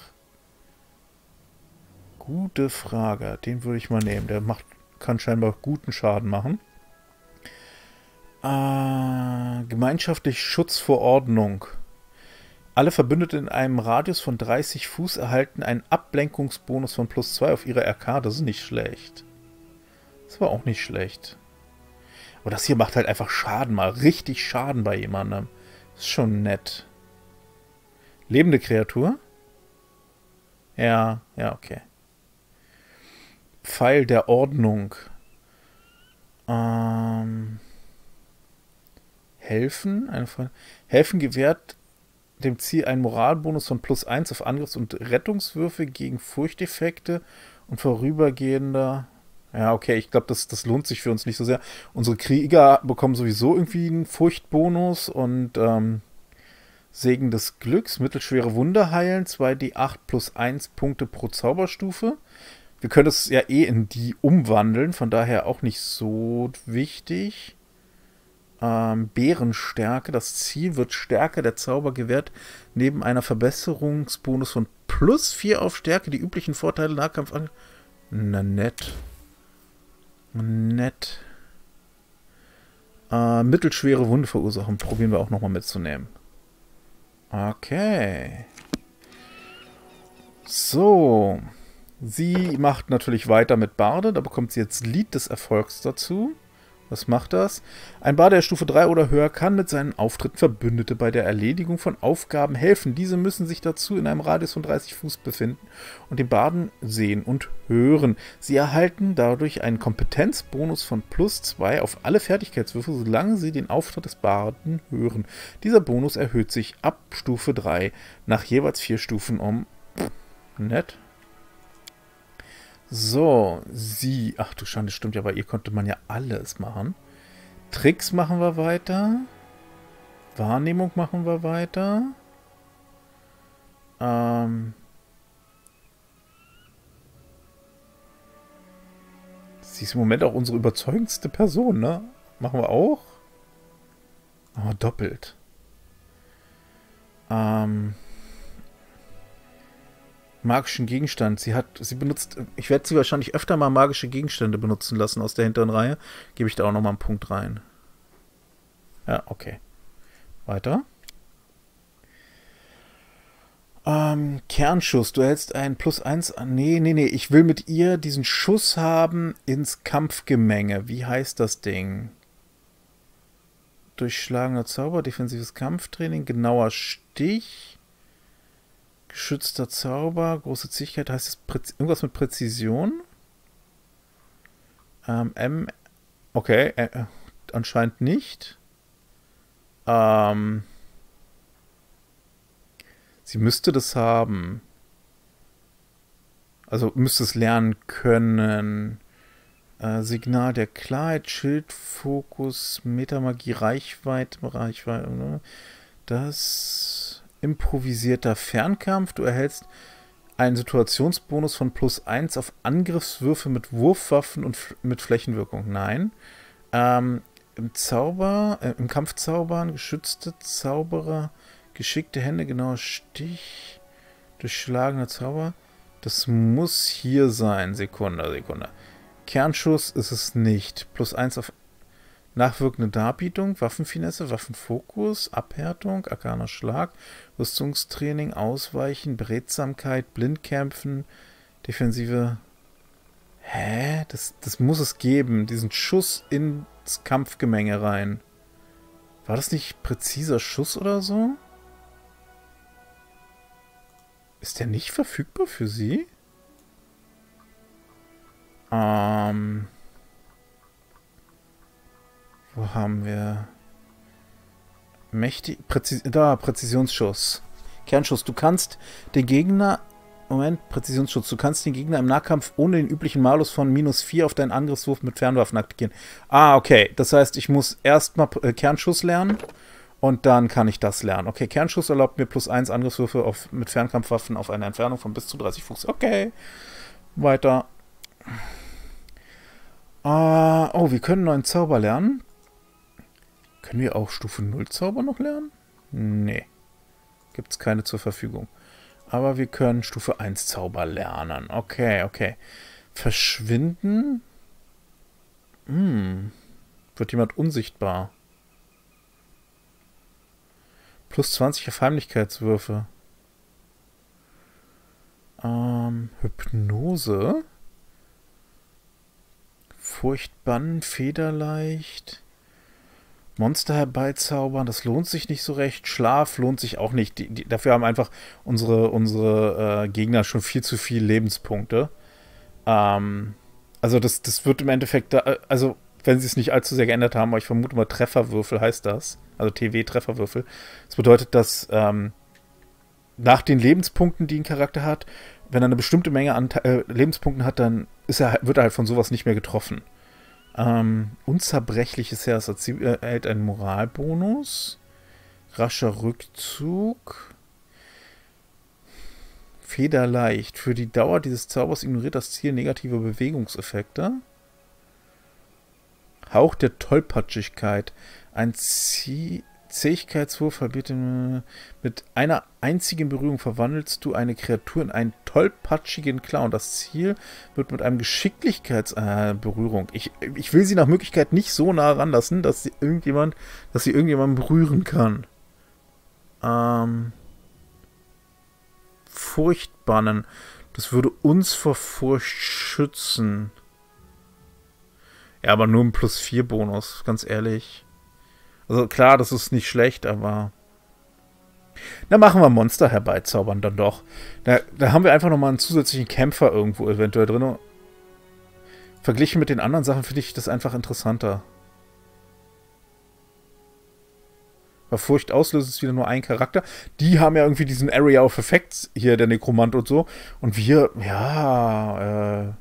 Gute Frage. Den würde ich mal nehmen. Der kann scheinbar guten Schaden machen. Gemeinschaftlich Schutz vor Ordnung. Alle Verbündeten in einem Radius von 30 Fuß erhalten einen Ablenkungsbonus von +2 auf ihre RK. Das ist nicht schlecht. Das war auch nicht schlecht. Aber das hier macht halt einfach Schaden, mal richtig Schaden bei jemandem. Ist schon nett. Lebende Kreatur? Ja, okay. Pfeil der Ordnung. Helfen? Helfen gewährt dem Ziel einen Moralbonus von +1 auf Angriffs- und Rettungswürfe gegen Furchteffekte und vorübergehender... Ja, okay, ich glaube, das lohnt sich für uns nicht so sehr. Unsere Krieger bekommen sowieso irgendwie einen Furchtbonus und Segen des Glücks, mittelschwere Wunde heilen, 2d8 +1 Punkte pro Zauberstufe. Wir können es ja in die umwandeln, von daher auch nicht so wichtig. Bärenstärke, das Ziel wird Stärke der Zauber gewährt, neben einer Verbesserungsbonus von +4 auf Stärke, die üblichen Vorteile Nahkampf an... Na, nett. Nett. Mittelschwere Wunde verursachen. Probieren wir auch nochmal mitzunehmen. Okay. So. Sie macht natürlich weiter mit Barde. Da bekommt sie jetzt Lied des Erfolgs dazu. Was macht das? Ein Barde der Stufe 3 oder höher kann mit seinen Auftritten Verbündete bei der Erledigung von Aufgaben helfen. Diese müssen sich dazu in einem Radius von 30 Fuß befinden und den Barden sehen und hören. Sie erhalten dadurch einen Kompetenzbonus von +2 auf alle Fertigkeitswürfe, solange sie den Auftritt des Barden hören. Dieser Bonus erhöht sich ab Stufe 3 nach jeweils 4 Stufen um... Nett. So, sie... Ach du Schande, stimmt ja, bei ihr konnte man ja alles machen. Tricks machen wir weiter. Wahrnehmung machen wir weiter. Sie ist im Moment auch unsere überzeugendste Person, ne? Machen wir auch. Oh, doppelt. Magischen Gegenstand. Sie benutzt, ich werde sie wahrscheinlich öfter mal magische Gegenstände benutzen lassen aus der hinteren Reihe. Gebe ich da auch nochmal einen Punkt rein. Ja, okay. Weiter. Kernschuss. Du erhältst einen +1. Nee. Ich will mit ihr diesen Schuss haben ins Kampfgemenge. Wie heißt das Ding? Durchschlagener Zauber, defensives Kampftraining, genauer Stich. Geschützter Zauber, große Zähigkeit, heißt es irgendwas mit Präzision? Okay, anscheinend nicht. Sie müsste das haben. Also müsste es lernen können. Signal der Klarheit, Schildfokus, Metamagie, Reichweite. Das... Improvisierter Fernkampf. Du erhältst einen Situationsbonus von +1 auf Angriffswürfe mit Wurfwaffen und mit Flächenwirkung. Nein. Im Kampfzaubern, geschützte Zauberer, geschickte Hände, genauer Stich, durchschlagener Zauber. Das muss hier sein. Sekunde. Kernschuss ist es nicht. +1 auf nachwirkende Darbietung, Waffenfinesse, Waffenfokus, Abhärtung, arkaner Schlag, Rüstungstraining, Ausweichen, Beredsamkeit, Blindkämpfen, defensive... Hä? Das muss es geben. Diesen Schuss ins Kampfgemenge rein. War das nicht präziser Schuss oder so? Ist der nicht verfügbar für sie? Wo haben wir... Mächtig. Präzisionsschuss. Kernschuss. Du kannst den Gegner. Moment, Präzisionsschutz. Du kannst den Gegner im Nahkampf ohne den üblichen Malus von -4 auf deinen Angriffswurf mit Fernwaffen aktivieren. Ah, okay. Das heißt, ich muss erstmal Kernschuss lernen und dann kann ich das lernen. Okay, Kernschuss erlaubt mir +1 Angriffswürfe mit Fernkampfwaffen auf eine Entfernung von bis zu 30 Fuß. Okay. Weiter. Oh, wir können einen neuen Zauber lernen. Können wir auch Stufe 0 Zauber noch lernen? Nee. Gibt es keine zur Verfügung. Aber wir können Stufe 1 Zauber lernen. Okay, okay. Verschwinden? Wird jemand unsichtbar? +20 auf Heimlichkeitswürfe. Hypnose? Furcht bannen, federleicht. Monster herbeizaubern, das lohnt sich nicht so recht. Schlaf lohnt sich auch nicht. Dafür haben einfach unsere Gegner schon viel zu viele Lebenspunkte. Also das wird im Endeffekt, also wenn sie es nicht allzu sehr geändert haben, aber ich vermute mal Trefferwürfel heißt das. Also TW-Trefferwürfel. Das bedeutet, dass nach den Lebenspunkten, die ein Charakter hat, wenn er eine bestimmte Menge an Lebenspunkten hat, dann wird er halt von sowas nicht mehr getroffen. Unzerbrechliches Herz erhält einen Moralbonus. Rascher Rückzug. Federleicht. Für die Dauer dieses Zaubers ignoriert das Ziel negative Bewegungseffekte. Hauch der Tollpatschigkeit. Ein Zähigkeitswurf mit einer einzigen Berührung verwandelst du eine Kreatur in einen tollpatschigen Clown. Das Ziel wird mit einem Geschicklichkeitsberührung. Ich will sie nach Möglichkeit nicht so nah ranlassen, dass sie irgendjemanden berühren kann. Furcht bannen. Das würde uns vor Furcht schützen. Ja, aber nur ein +4 Bonus, ganz ehrlich. Also klar, das ist nicht schlecht, aber... Na, machen wir Monster herbeizaubern dann doch. Da haben wir einfach nochmal einen zusätzlichen Kämpfer irgendwo eventuell drin. Verglichen mit den anderen Sachen finde ich das einfach interessanter. Bei Furcht auslösen ist wieder nur ein Charakter. Die haben ja irgendwie diesen Area of Effects hier, der Nekromant und so. Und wir, ja,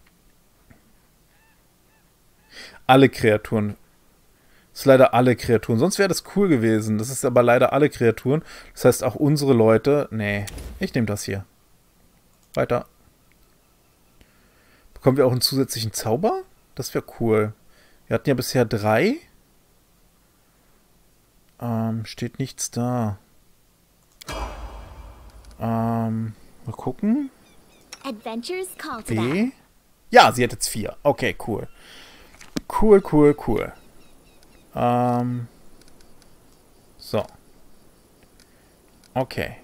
alle Kreaturen. Das ist leider alle Kreaturen. Sonst wäre das cool gewesen. Das ist aber leider alle Kreaturen. Das heißt, auch unsere Leute... Nee, ich nehme das hier. Weiter. Bekommen wir auch einen zusätzlichen Zauber? Das wäre cool. Wir hatten ja bisher 3. Steht nichts da. Mal gucken. Adventures call to B. Ja, sie hat jetzt 4. Okay, cool. Cool. So. Okay.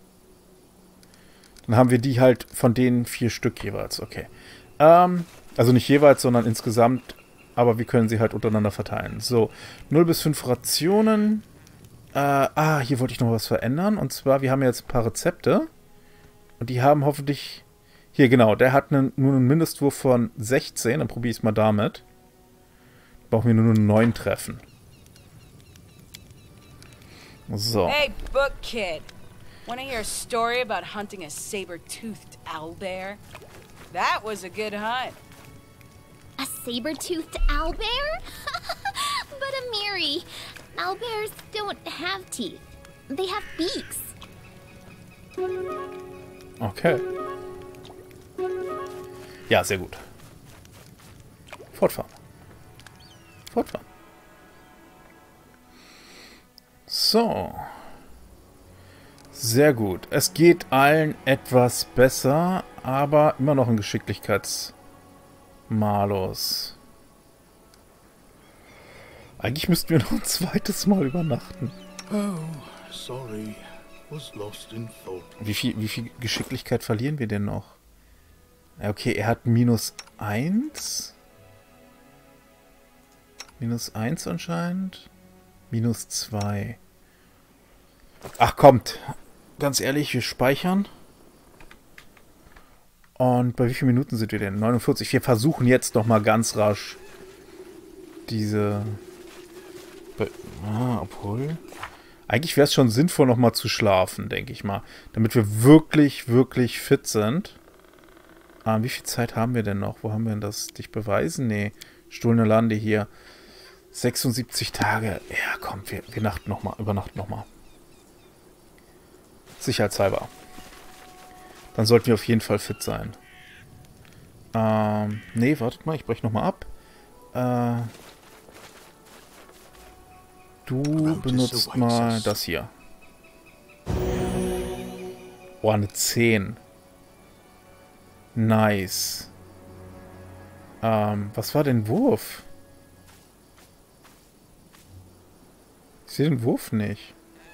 Dann haben wir die halt von denen 4 Stück jeweils. Okay. Also nicht jeweils, sondern insgesamt. Aber wir können sie halt untereinander verteilen. So. 0 bis 5 Rationen. Hier wollte ich noch was verändern. Und zwar, wir haben jetzt ein paar Rezepte. Und die haben hoffentlich... Hier, genau. Der hat nur einen Mindestwurf von 16. Dann probiere ich es mal damit. Brauchen wir nur 9 treffen. So. Hey, book kid. Wanna hear a story about hunting a saber-toothed owlbear? That was a good hunt. A saber-toothed owlbear? But Amiri, owlbears don't have teeth. They have beaks. Okay. Ja, sehr gut. Fortfahren. So. Sehr gut. Es geht allen etwas besser, aber immer noch ein Geschicklichkeitsmalus. Eigentlich müssten wir noch ein zweites Mal übernachten. Oh, sorry. Was lost in thought. Wie viel Geschicklichkeit verlieren wir denn noch? Ja, okay, er hat -1. -1 anscheinend. -2. Ach, kommt. Ganz ehrlich, wir speichern. Und bei wie vielen Minuten sind wir denn? 49. Wir versuchen jetzt noch mal ganz rasch diese... Obwohl... Eigentlich wäre es schon sinnvoll, nochmal zu schlafen, denke ich mal. Damit wir wirklich, wirklich fit sind. Wie viel Zeit haben wir denn noch? Wo haben wir denn das? Dich beweisen? Nee. Stohlene Lande hier. 76 Tage. Ja, komm, wir übernachten nochmal. Sicherheitshalber. Dann sollten wir auf jeden Fall fit sein. Nee, wartet mal, ich breche nochmal ab. Du benutzt mal das hier. Oh, eine 10. Nice. Was war denn Wurf? Ich sehe den Wurf nicht.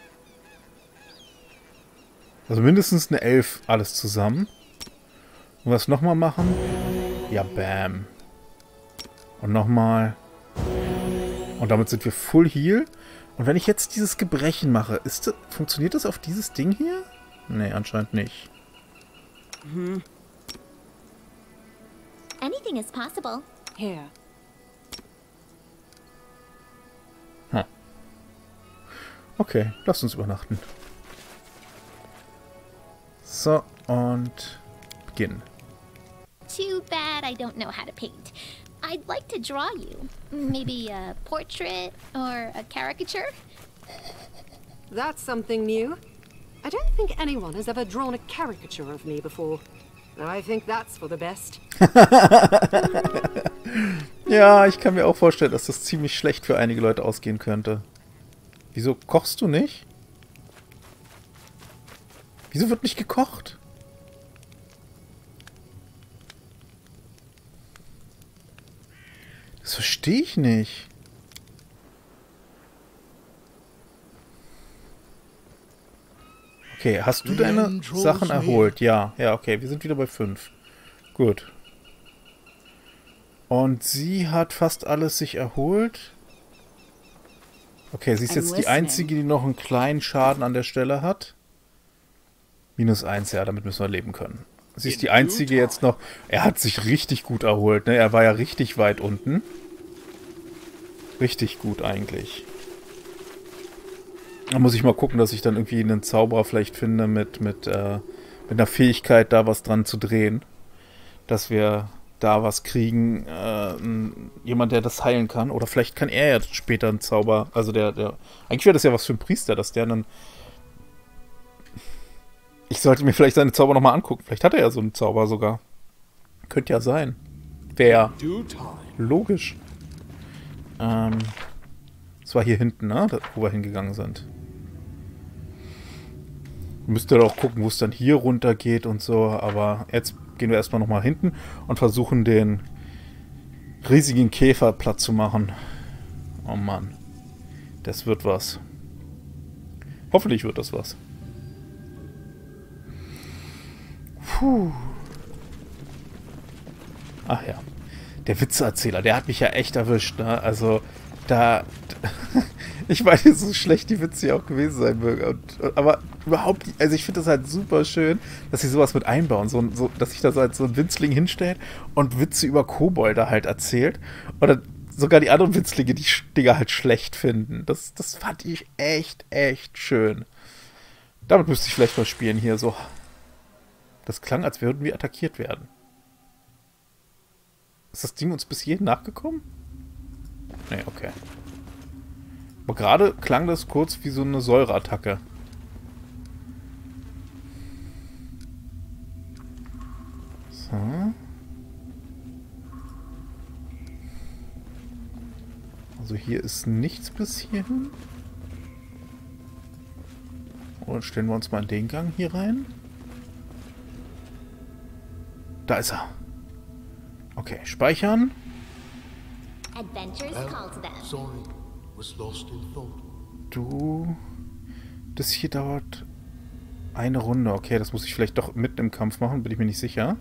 Also mindestens eine 11 alles zusammen. Und was nochmal machen? Ja, bam. Und nochmal. Und damit sind wir Full Heal. Und wenn ich jetzt dieses Gebrechen mache, funktioniert das auf dieses Ding hier? Nee, anscheinend nicht. Anything is possible. Here. Okay, lasst uns übernachten. So, und beginnen. Too bad I don't know how to paint. I'd like to draw you. Maybe a portrait or a caricature? That's something new. I don't think anyone has ever drawn a caricature of me before. I think that's for the best. Ja, ich kann mir auch vorstellen, dass das ziemlich schlecht für einige Leute ausgehen könnte. Wieso kochst du nicht? Wieso wird nicht gekocht? Das verstehe ich nicht. Okay, hast du deine Sachen erholt? Ja, okay, wir sind wieder bei 5. Gut. Und sie hat fast alles sich erholt. Okay, sie ist jetzt die Einzige, die noch einen kleinen Schaden an der Stelle hat. -1, ja, damit müssen wir leben können. Sie ist die Einzige jetzt noch... Er hat sich richtig gut erholt, ne? Er war ja richtig weit unten. Richtig gut eigentlich. Da muss ich mal gucken, dass ich dann irgendwie einen Zauberer vielleicht finde mit einer Fähigkeit, da was dran zu drehen. Dass wir da was kriegen. Jemand, der das heilen kann. Oder vielleicht kann er ja später einen Zauber... Also eigentlich wäre das ja was für einen Priester, dass der dann... Ich sollte mir vielleicht seine Zauber nochmal angucken. Vielleicht hat er ja so einen Zauber sogar. Könnte ja sein. Wäre logisch. Das war hier hinten, ne? Wo wir hingegangen sind. Müsst ihr auch gucken, wo es dann hier runter geht und so. Aber jetzt gehen wir erstmal nochmal hinten und versuchen, den riesigen Käfer platt zu machen. Oh Mann. Das wird was. Hoffentlich wird das was. Puh. Ach ja. Der Witzeerzähler, der hat mich ja echt erwischt, ne? Also, ich weiß, so schlecht die Witze ja auch gewesen sein mögen. Aber überhaupt, also ich finde das halt super schön, dass sie sowas mit einbauen. Dass sich da halt so ein Winzling hinstellt und Witze über Kobolde halt erzählt. Oder sogar die anderen Winzlinge die Dinger halt schlecht finden. Das fand ich echt, echt schön. Damit müsste ich vielleicht mal spielen hier so. Das klang, als würden wir attackiert werden. Ist das Ding uns bis hierhin nachgekommen? Nee, okay. Aber gerade klang das kurz wie so eine Säureattacke. So. Also hier ist nichts bis hierhin. Und stellen wir uns mal in den Gang hier rein. Da ist er. Okay, speichern. Das hier dauert eine Runde. Okay, das muss ich vielleicht doch mitten im Kampf machen, bin ich mir nicht sicher.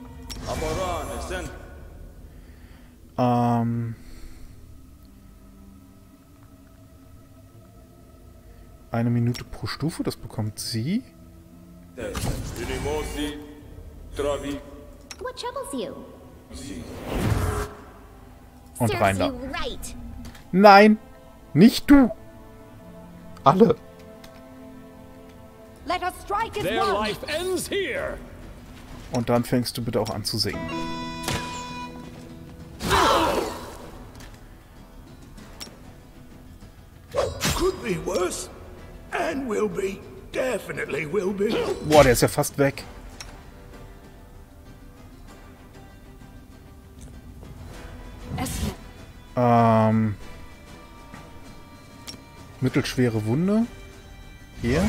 Eine Minute pro Stufe, das bekommt sie. What troubles you? Und rein da. Serves you right. Nein! Nicht du! Alle! strike is Their won. life ends here. Und dann fängst du bitte auch an zu singen. Could be worse. And will be. Definitely will be. Boah, der ist ja fast weg. Mittelschwere Wunde. Hier.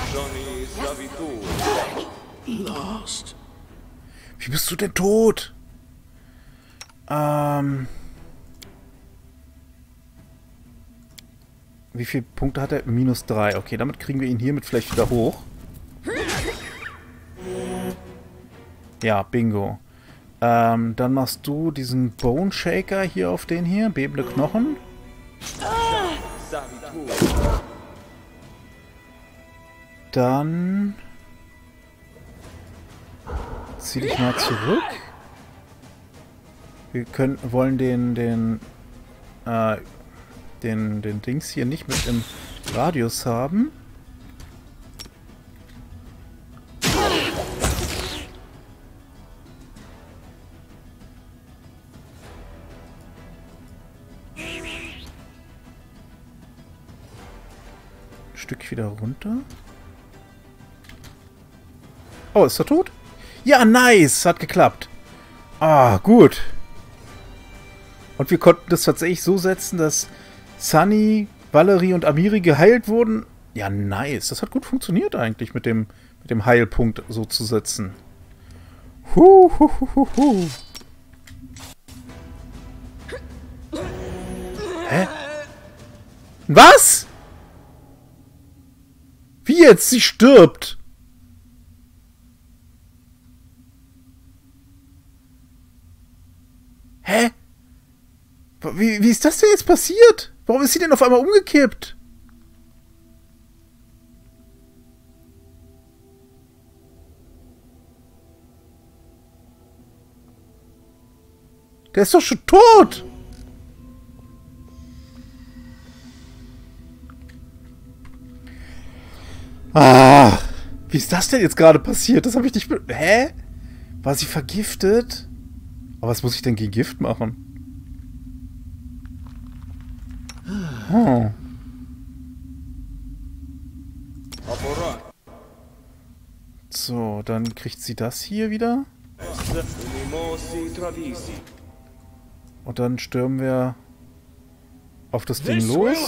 Lost. Wie bist du denn tot? Wie viele Punkte hat er? -3. Okay, damit kriegen wir ihn hiermit vielleicht wieder hoch. Ja, bingo. Dann machst du diesen Bone Shaker hier auf den hier. Bebende Knochen. Dann zieh dich mal zurück. Wir wollen den Dings hier nicht mit im Radius haben. Ein Stück wieder runter. Oh, ist er tot? Ja, nice! Hat geklappt. Ah, gut. Und wir konnten das tatsächlich so setzen, dass Sunny, Valerie und Amiri geheilt wurden. Ja, nice. Das hat gut funktioniert eigentlich mit dem Heilpunkt so zu setzen. Hä? Was? Wie jetzt? Sie stirbt. Hä? Wie ist das denn jetzt passiert? Warum ist sie denn auf einmal umgekippt? Der ist doch schon tot! Ah, wie ist das denn jetzt gerade passiert? Das habe ich nicht... Hä? War sie vergiftet? Aber was muss ich denn gegen Gift machen? Oh. So, dann kriegt sie das hier wieder. Und dann stürmen wir auf das Ding los.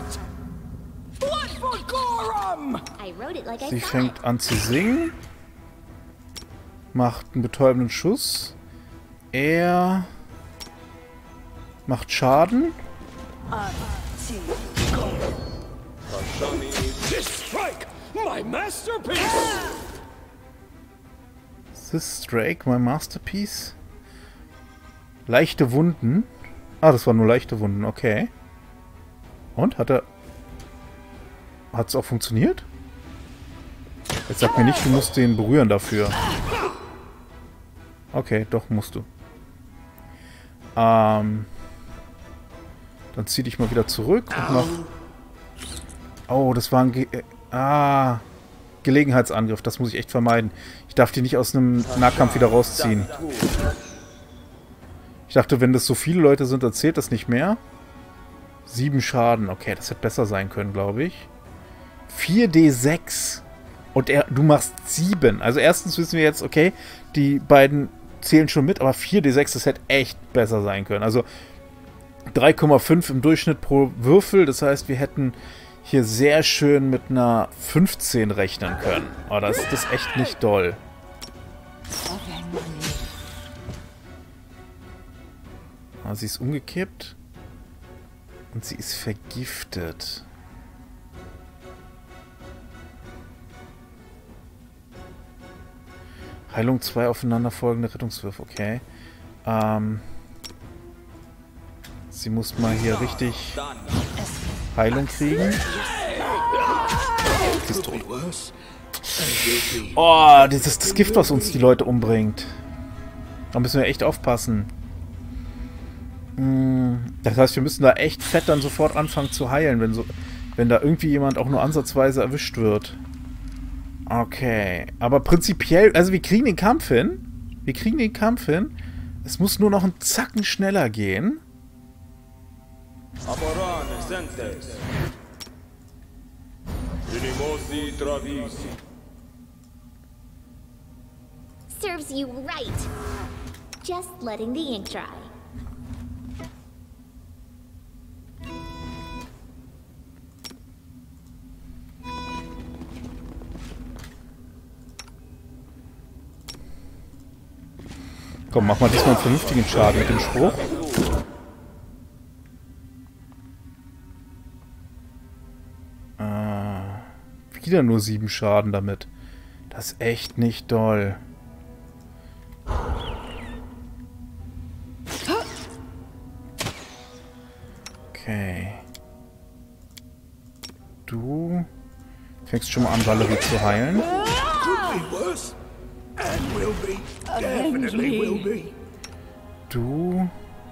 Sie fängt an zu singen. Macht einen betäubenden Schuss. Er macht Schaden. This strike, my masterpiece. This strike, my masterpiece. Leichte Wunden. Ah, das waren nur leichte Wunden, okay. Und? Hat es auch funktioniert? Jetzt sag mir nicht, du musst den berühren dafür. Okay, doch musst du. Dann zieh dich mal wieder zurück und mach... Oh, das war ein Gelegenheitsangriff. Das muss ich echt vermeiden. Ich darf die nicht aus einem Nahkampf wieder rausziehen. Ich dachte, wenn das so viele Leute sind, dann zählt das nicht mehr. 7 Schaden. Okay, das hätte besser sein können, glaube ich. 4d6. Und du machst 7. Also erstens wissen wir jetzt, okay, die beiden zählen schon mit, aber 4d6, das hätte echt besser sein können. Also 3,5 im Durchschnitt pro Würfel. Das heißt, wir hätten hier sehr schön mit einer 15 rechnen können. Oh, das ist echt nicht doll. Ah, sie ist umgekippt. Und sie ist vergiftet. Heilung 2 aufeinanderfolgende Rettungswürfe, okay. Sie muss mal hier richtig Heilung kriegen. Sie ist tot. Oh, das Gift, was uns die Leute umbringt. Da müssen wir echt aufpassen. Das heißt, wir müssen da echt fett dann sofort anfangen zu heilen, wenn da irgendwie jemand auch nur ansatzweise erwischt wird. Okay, aber prinzipiell, also wir kriegen den Kampf hin. Wir kriegen den Kampf hin. Es muss nur noch einen Zacken schneller gehen. Serves you right. Just letting the ink dry. Komm, mach mal diesmal einen vernünftigen Schaden mit dem Spruch. Wieder nur 7 Schaden damit. Das ist echt nicht doll. Okay. Du fängst schon mal an, Valerie zu heilen. Du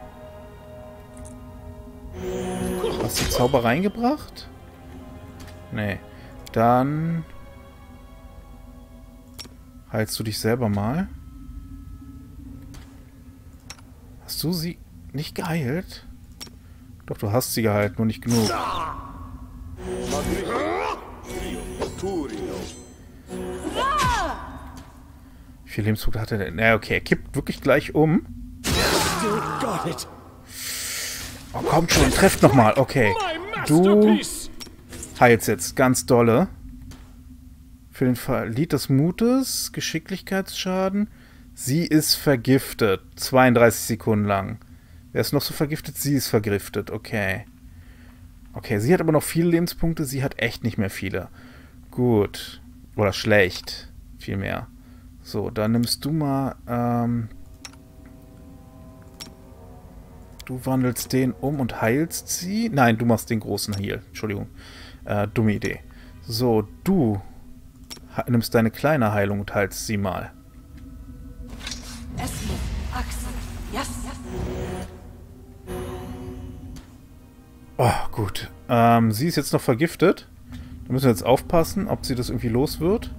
hast die Zauber reingebracht? Nee. Dann heilst du dich selber mal. Hast du sie nicht geheilt? Doch, du hast sie geheilt, nur nicht genug. Wie viel Lebenspunkte hat er denn? Na, okay, er kippt wirklich gleich um. Oh, kommt schon, trefft nochmal. Okay. Du heilst jetzt ganz dolle. Für den Verlied des Mutes, Geschicklichkeitsschaden. Sie ist vergiftet. 32 Sekunden lang. Wer ist noch so vergiftet? Sie ist vergiftet. Okay. Okay, sie hat aber noch viele Lebenspunkte. Sie hat echt nicht mehr viele. Gut. Oder schlecht. Viel mehr. So, dann nimmst du mal, du wandelst den um und heilst sie. Nein, du machst den großen Heal. Entschuldigung. Dumme Idee. So, du nimmst deine kleine Heilung und heilst sie mal. Oh, gut. Sie ist jetzt noch vergiftet. Da müssen wir jetzt aufpassen, ob sie das irgendwie los wird.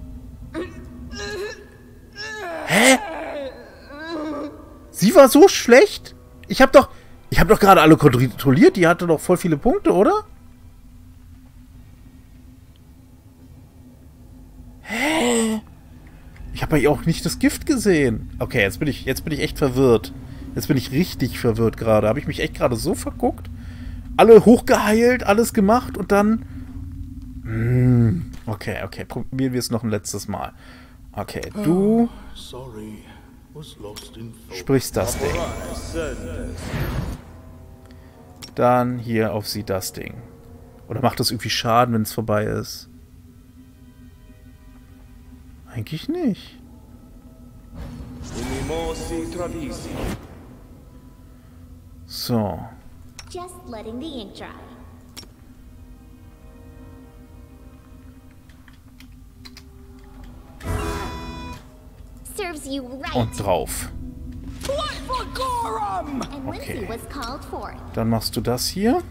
Hä? Sie war so schlecht? Ich hab doch gerade alle kontrolliert. Die hatte doch voll viele Punkte, oder? Hä? Ich habe ja auch nicht das Gift gesehen. Okay, jetzt bin ich echt verwirrt. Jetzt bin ich richtig verwirrt gerade. Habe ich mich echt gerade so verguckt? Alle hochgeheilt, alles gemacht und dann... Okay, okay. Probieren wir es noch ein letztes Mal. Okay, du sprichst das Ding. Dann hier auf sie das Ding. Oder macht das irgendwie Schaden, wenn es vorbei ist? Eigentlich nicht. So. Just letting the ink dry. Serves you right. Und drauf. Okay. Dann machst du das hier.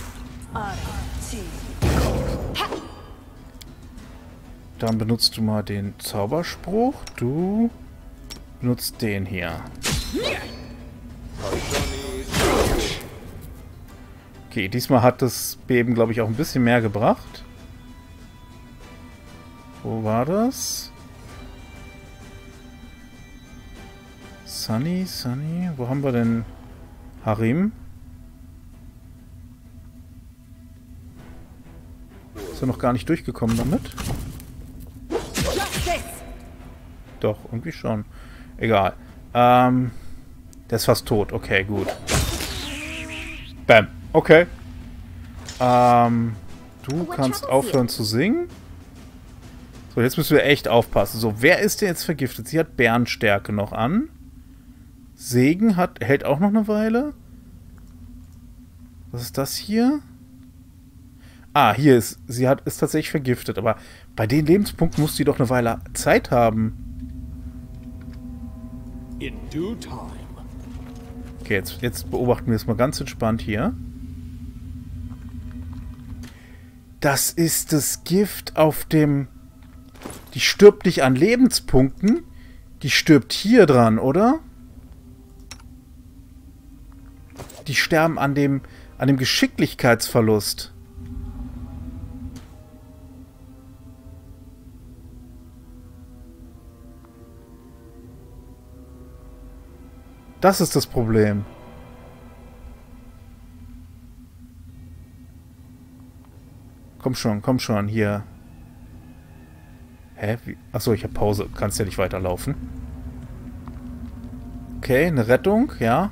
Dann benutzt du mal den Zauberspruch. Du benutzt den hier. Okay, diesmal hat das Beben, glaube ich, auch ein bisschen mehr gebracht. Wo war das? Sunny, wo haben wir denn Harim? Ist er noch gar nicht durchgekommen damit? Doch, irgendwie schon. Egal. Der ist fast tot. Okay, gut. Bam. Okay. Du kannst aufhören zu singen. So, jetzt müssen wir echt aufpassen. So, wer ist denn jetzt vergiftet? Sie hat Bärenstärke noch an. Segen hält auch noch eine Weile. Was ist das hier? Ah, hier ist... Sie ist tatsächlich vergiftet. Aber bei den Lebenspunkten muss sie doch eine Weile Zeit haben. Okay, jetzt beobachten wir es mal ganz entspannt hier. Das ist das Gift auf dem Die stirbt nicht an Lebenspunkten. Die stirbt hier dran, oder? Die sterben an dem Geschicklichkeitsverlust. Das ist das Problem. Komm schon, hier. Hä? Achso, ich habe Pause. Kannst ja nicht weiterlaufen. Okay, eine Rettung, ja.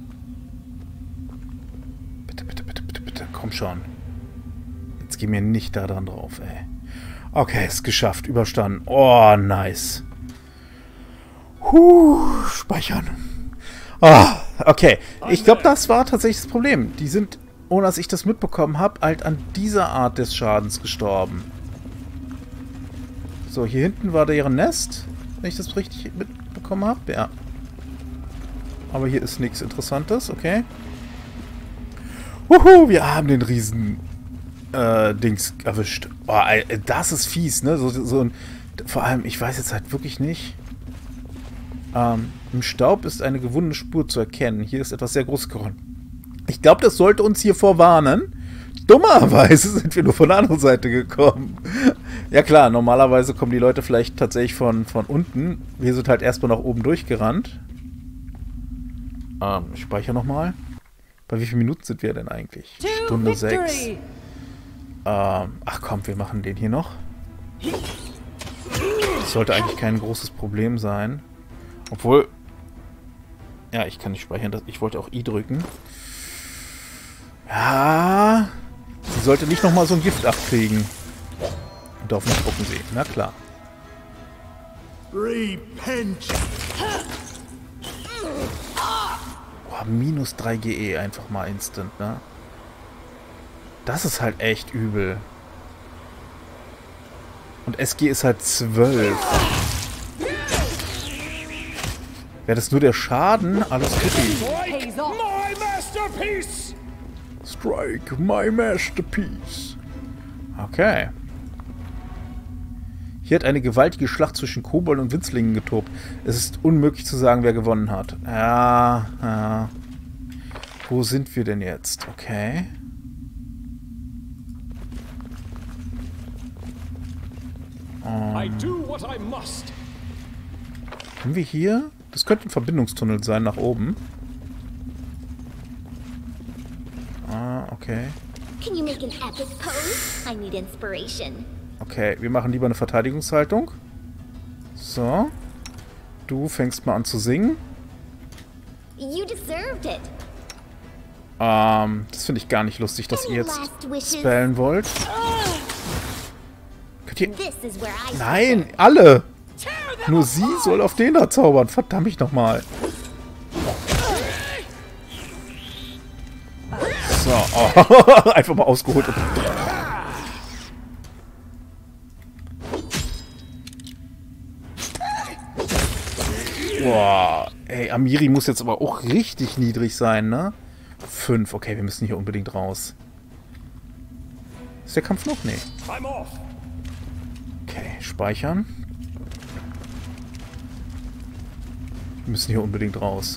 Bitte, bitte, bitte, bitte, bitte. Komm schon. Jetzt geh mir nicht da dran drauf, ey. Okay, ist geschafft. Überstanden. Oh, nice. Speichern. Ah, okay. Ich glaube, das war tatsächlich das Problem. Die sind, ohne dass ich das mitbekommen habe, halt an dieser Art des Schadens gestorben. So, hier hinten war deren Nest, wenn ich das richtig mitbekommen habe. Ja. Aber hier ist nichts Interessantes, okay. Wir haben den riesen Dings erwischt. Oh, das ist fies, ne? Vor allem, ich weiß jetzt halt wirklich nicht. Im Staub ist eine gewundene Spur zu erkennen. Hier ist etwas sehr Großes geronnen. Ich glaube, das sollte uns hier vorwarnen. Dummerweise sind wir nur von der anderen Seite gekommen. Ja klar, normalerweise kommen die Leute vielleicht tatsächlich von unten. Wir sind halt erstmal nach oben durchgerannt. Ich speichere nochmal. Bei wie vielen Minuten sind wir denn eigentlich? Stunde 6. Ach komm, wir machen den hier noch. Das sollte eigentlich kein großes Problem sein. Obwohl... Ja, ich kann nicht speichern. Ich wollte auch I drücken. Ja... Sie sollte nicht nochmal so ein Gift abkriegen. Und auf mich gucken sie. Na klar. Boah, minus 3 GE einfach mal instant, ne? Das ist halt echt übel. Und SG ist halt 12. Wäre das nur der Schaden? Alles gut. Strike my masterpiece. Okay. Hier hat eine gewaltige Schlacht zwischen Kobolden und Winzlingen getobt. Es ist unmöglich zu sagen, wer gewonnen hat. Ja. Wo sind wir denn jetzt? Okay. Haben wir hier? Das könnte ein Verbindungstunnel sein nach oben. Okay. Can you make an epic pose? I need inspiration. Okay, wir machen lieber eine Verteidigungshaltung. So. Du fängst mal an zu singen. You deserved it. Das finde ich gar nicht lustig, dass ihr jetzt spellen wollt. Könnt ihr... Nein, alle! Nur sie soll auf den da zaubern. Verdammt nochmal. So, oh. Einfach mal ausgeholt. Boah, ey, Amiri muss jetzt aber auch richtig niedrig sein, ne? 5, okay, wir müssen hier unbedingt raus. Ist der Kampf noch? Nee. Okay, speichern. Wir müssen hier unbedingt raus.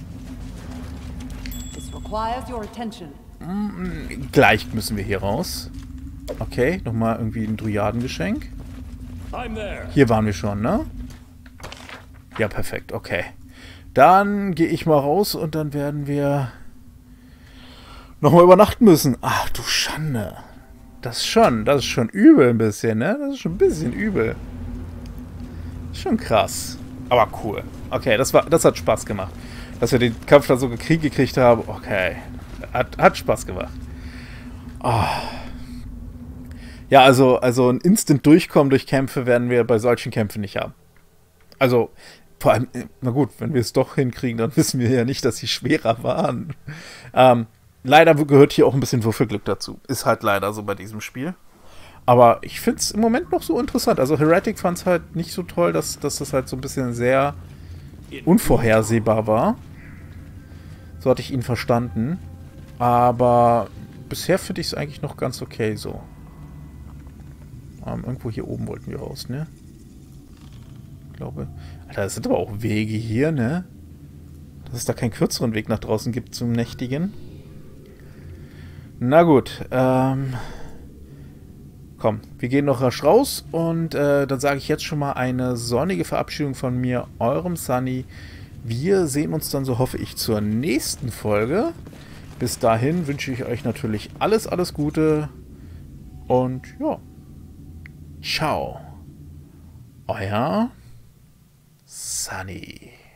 Gleich müssen wir hier raus. Okay, nochmal irgendwie ein Dryadengeschenk. Hier waren wir schon, ne? Ja, perfekt, okay. Dann gehe ich mal raus und dann werden wir nochmal übernachten müssen. Ach du Schande. Das ist schon übel ein bisschen, ne? Das ist schon ein bisschen übel. Schon krass. Aber cool. Okay, das hat Spaß gemacht. Dass wir den Kampf da so gekriegt haben. Okay. Hat Spaß gemacht. Oh. Ja, also ein Instant Durchkommen durch Kämpfe werden wir bei solchen Kämpfen nicht haben. Also, vor allem, na gut, wenn wir es doch hinkriegen, dann wissen wir ja nicht, dass sie schwerer waren. Leider gehört hier auch ein bisschen Würfelglück dazu. Ist halt leider so bei diesem Spiel. Aber ich finde es im Moment noch so interessant. Also Heretic fand es halt nicht so toll, dass das halt so ein bisschen sehr unvorhersehbar war. So hatte ich ihn verstanden. Aber bisher finde ich es eigentlich noch ganz okay so. Irgendwo hier oben wollten wir raus, ne? glaube. Alter, das sind aber auch Wege hier, ne? Dass es da keinen kürzeren Weg nach draußen gibt zum Nächtigen. Na gut, komm, wir gehen noch rasch raus und dann sage ich jetzt schon mal eine sonnige Verabschiedung von mir, eurem Sunny. Wir sehen uns dann, so hoffe ich, zur nächsten Folge. Bis dahin wünsche ich euch natürlich alles Gute und ja, ciao, euer Sunny.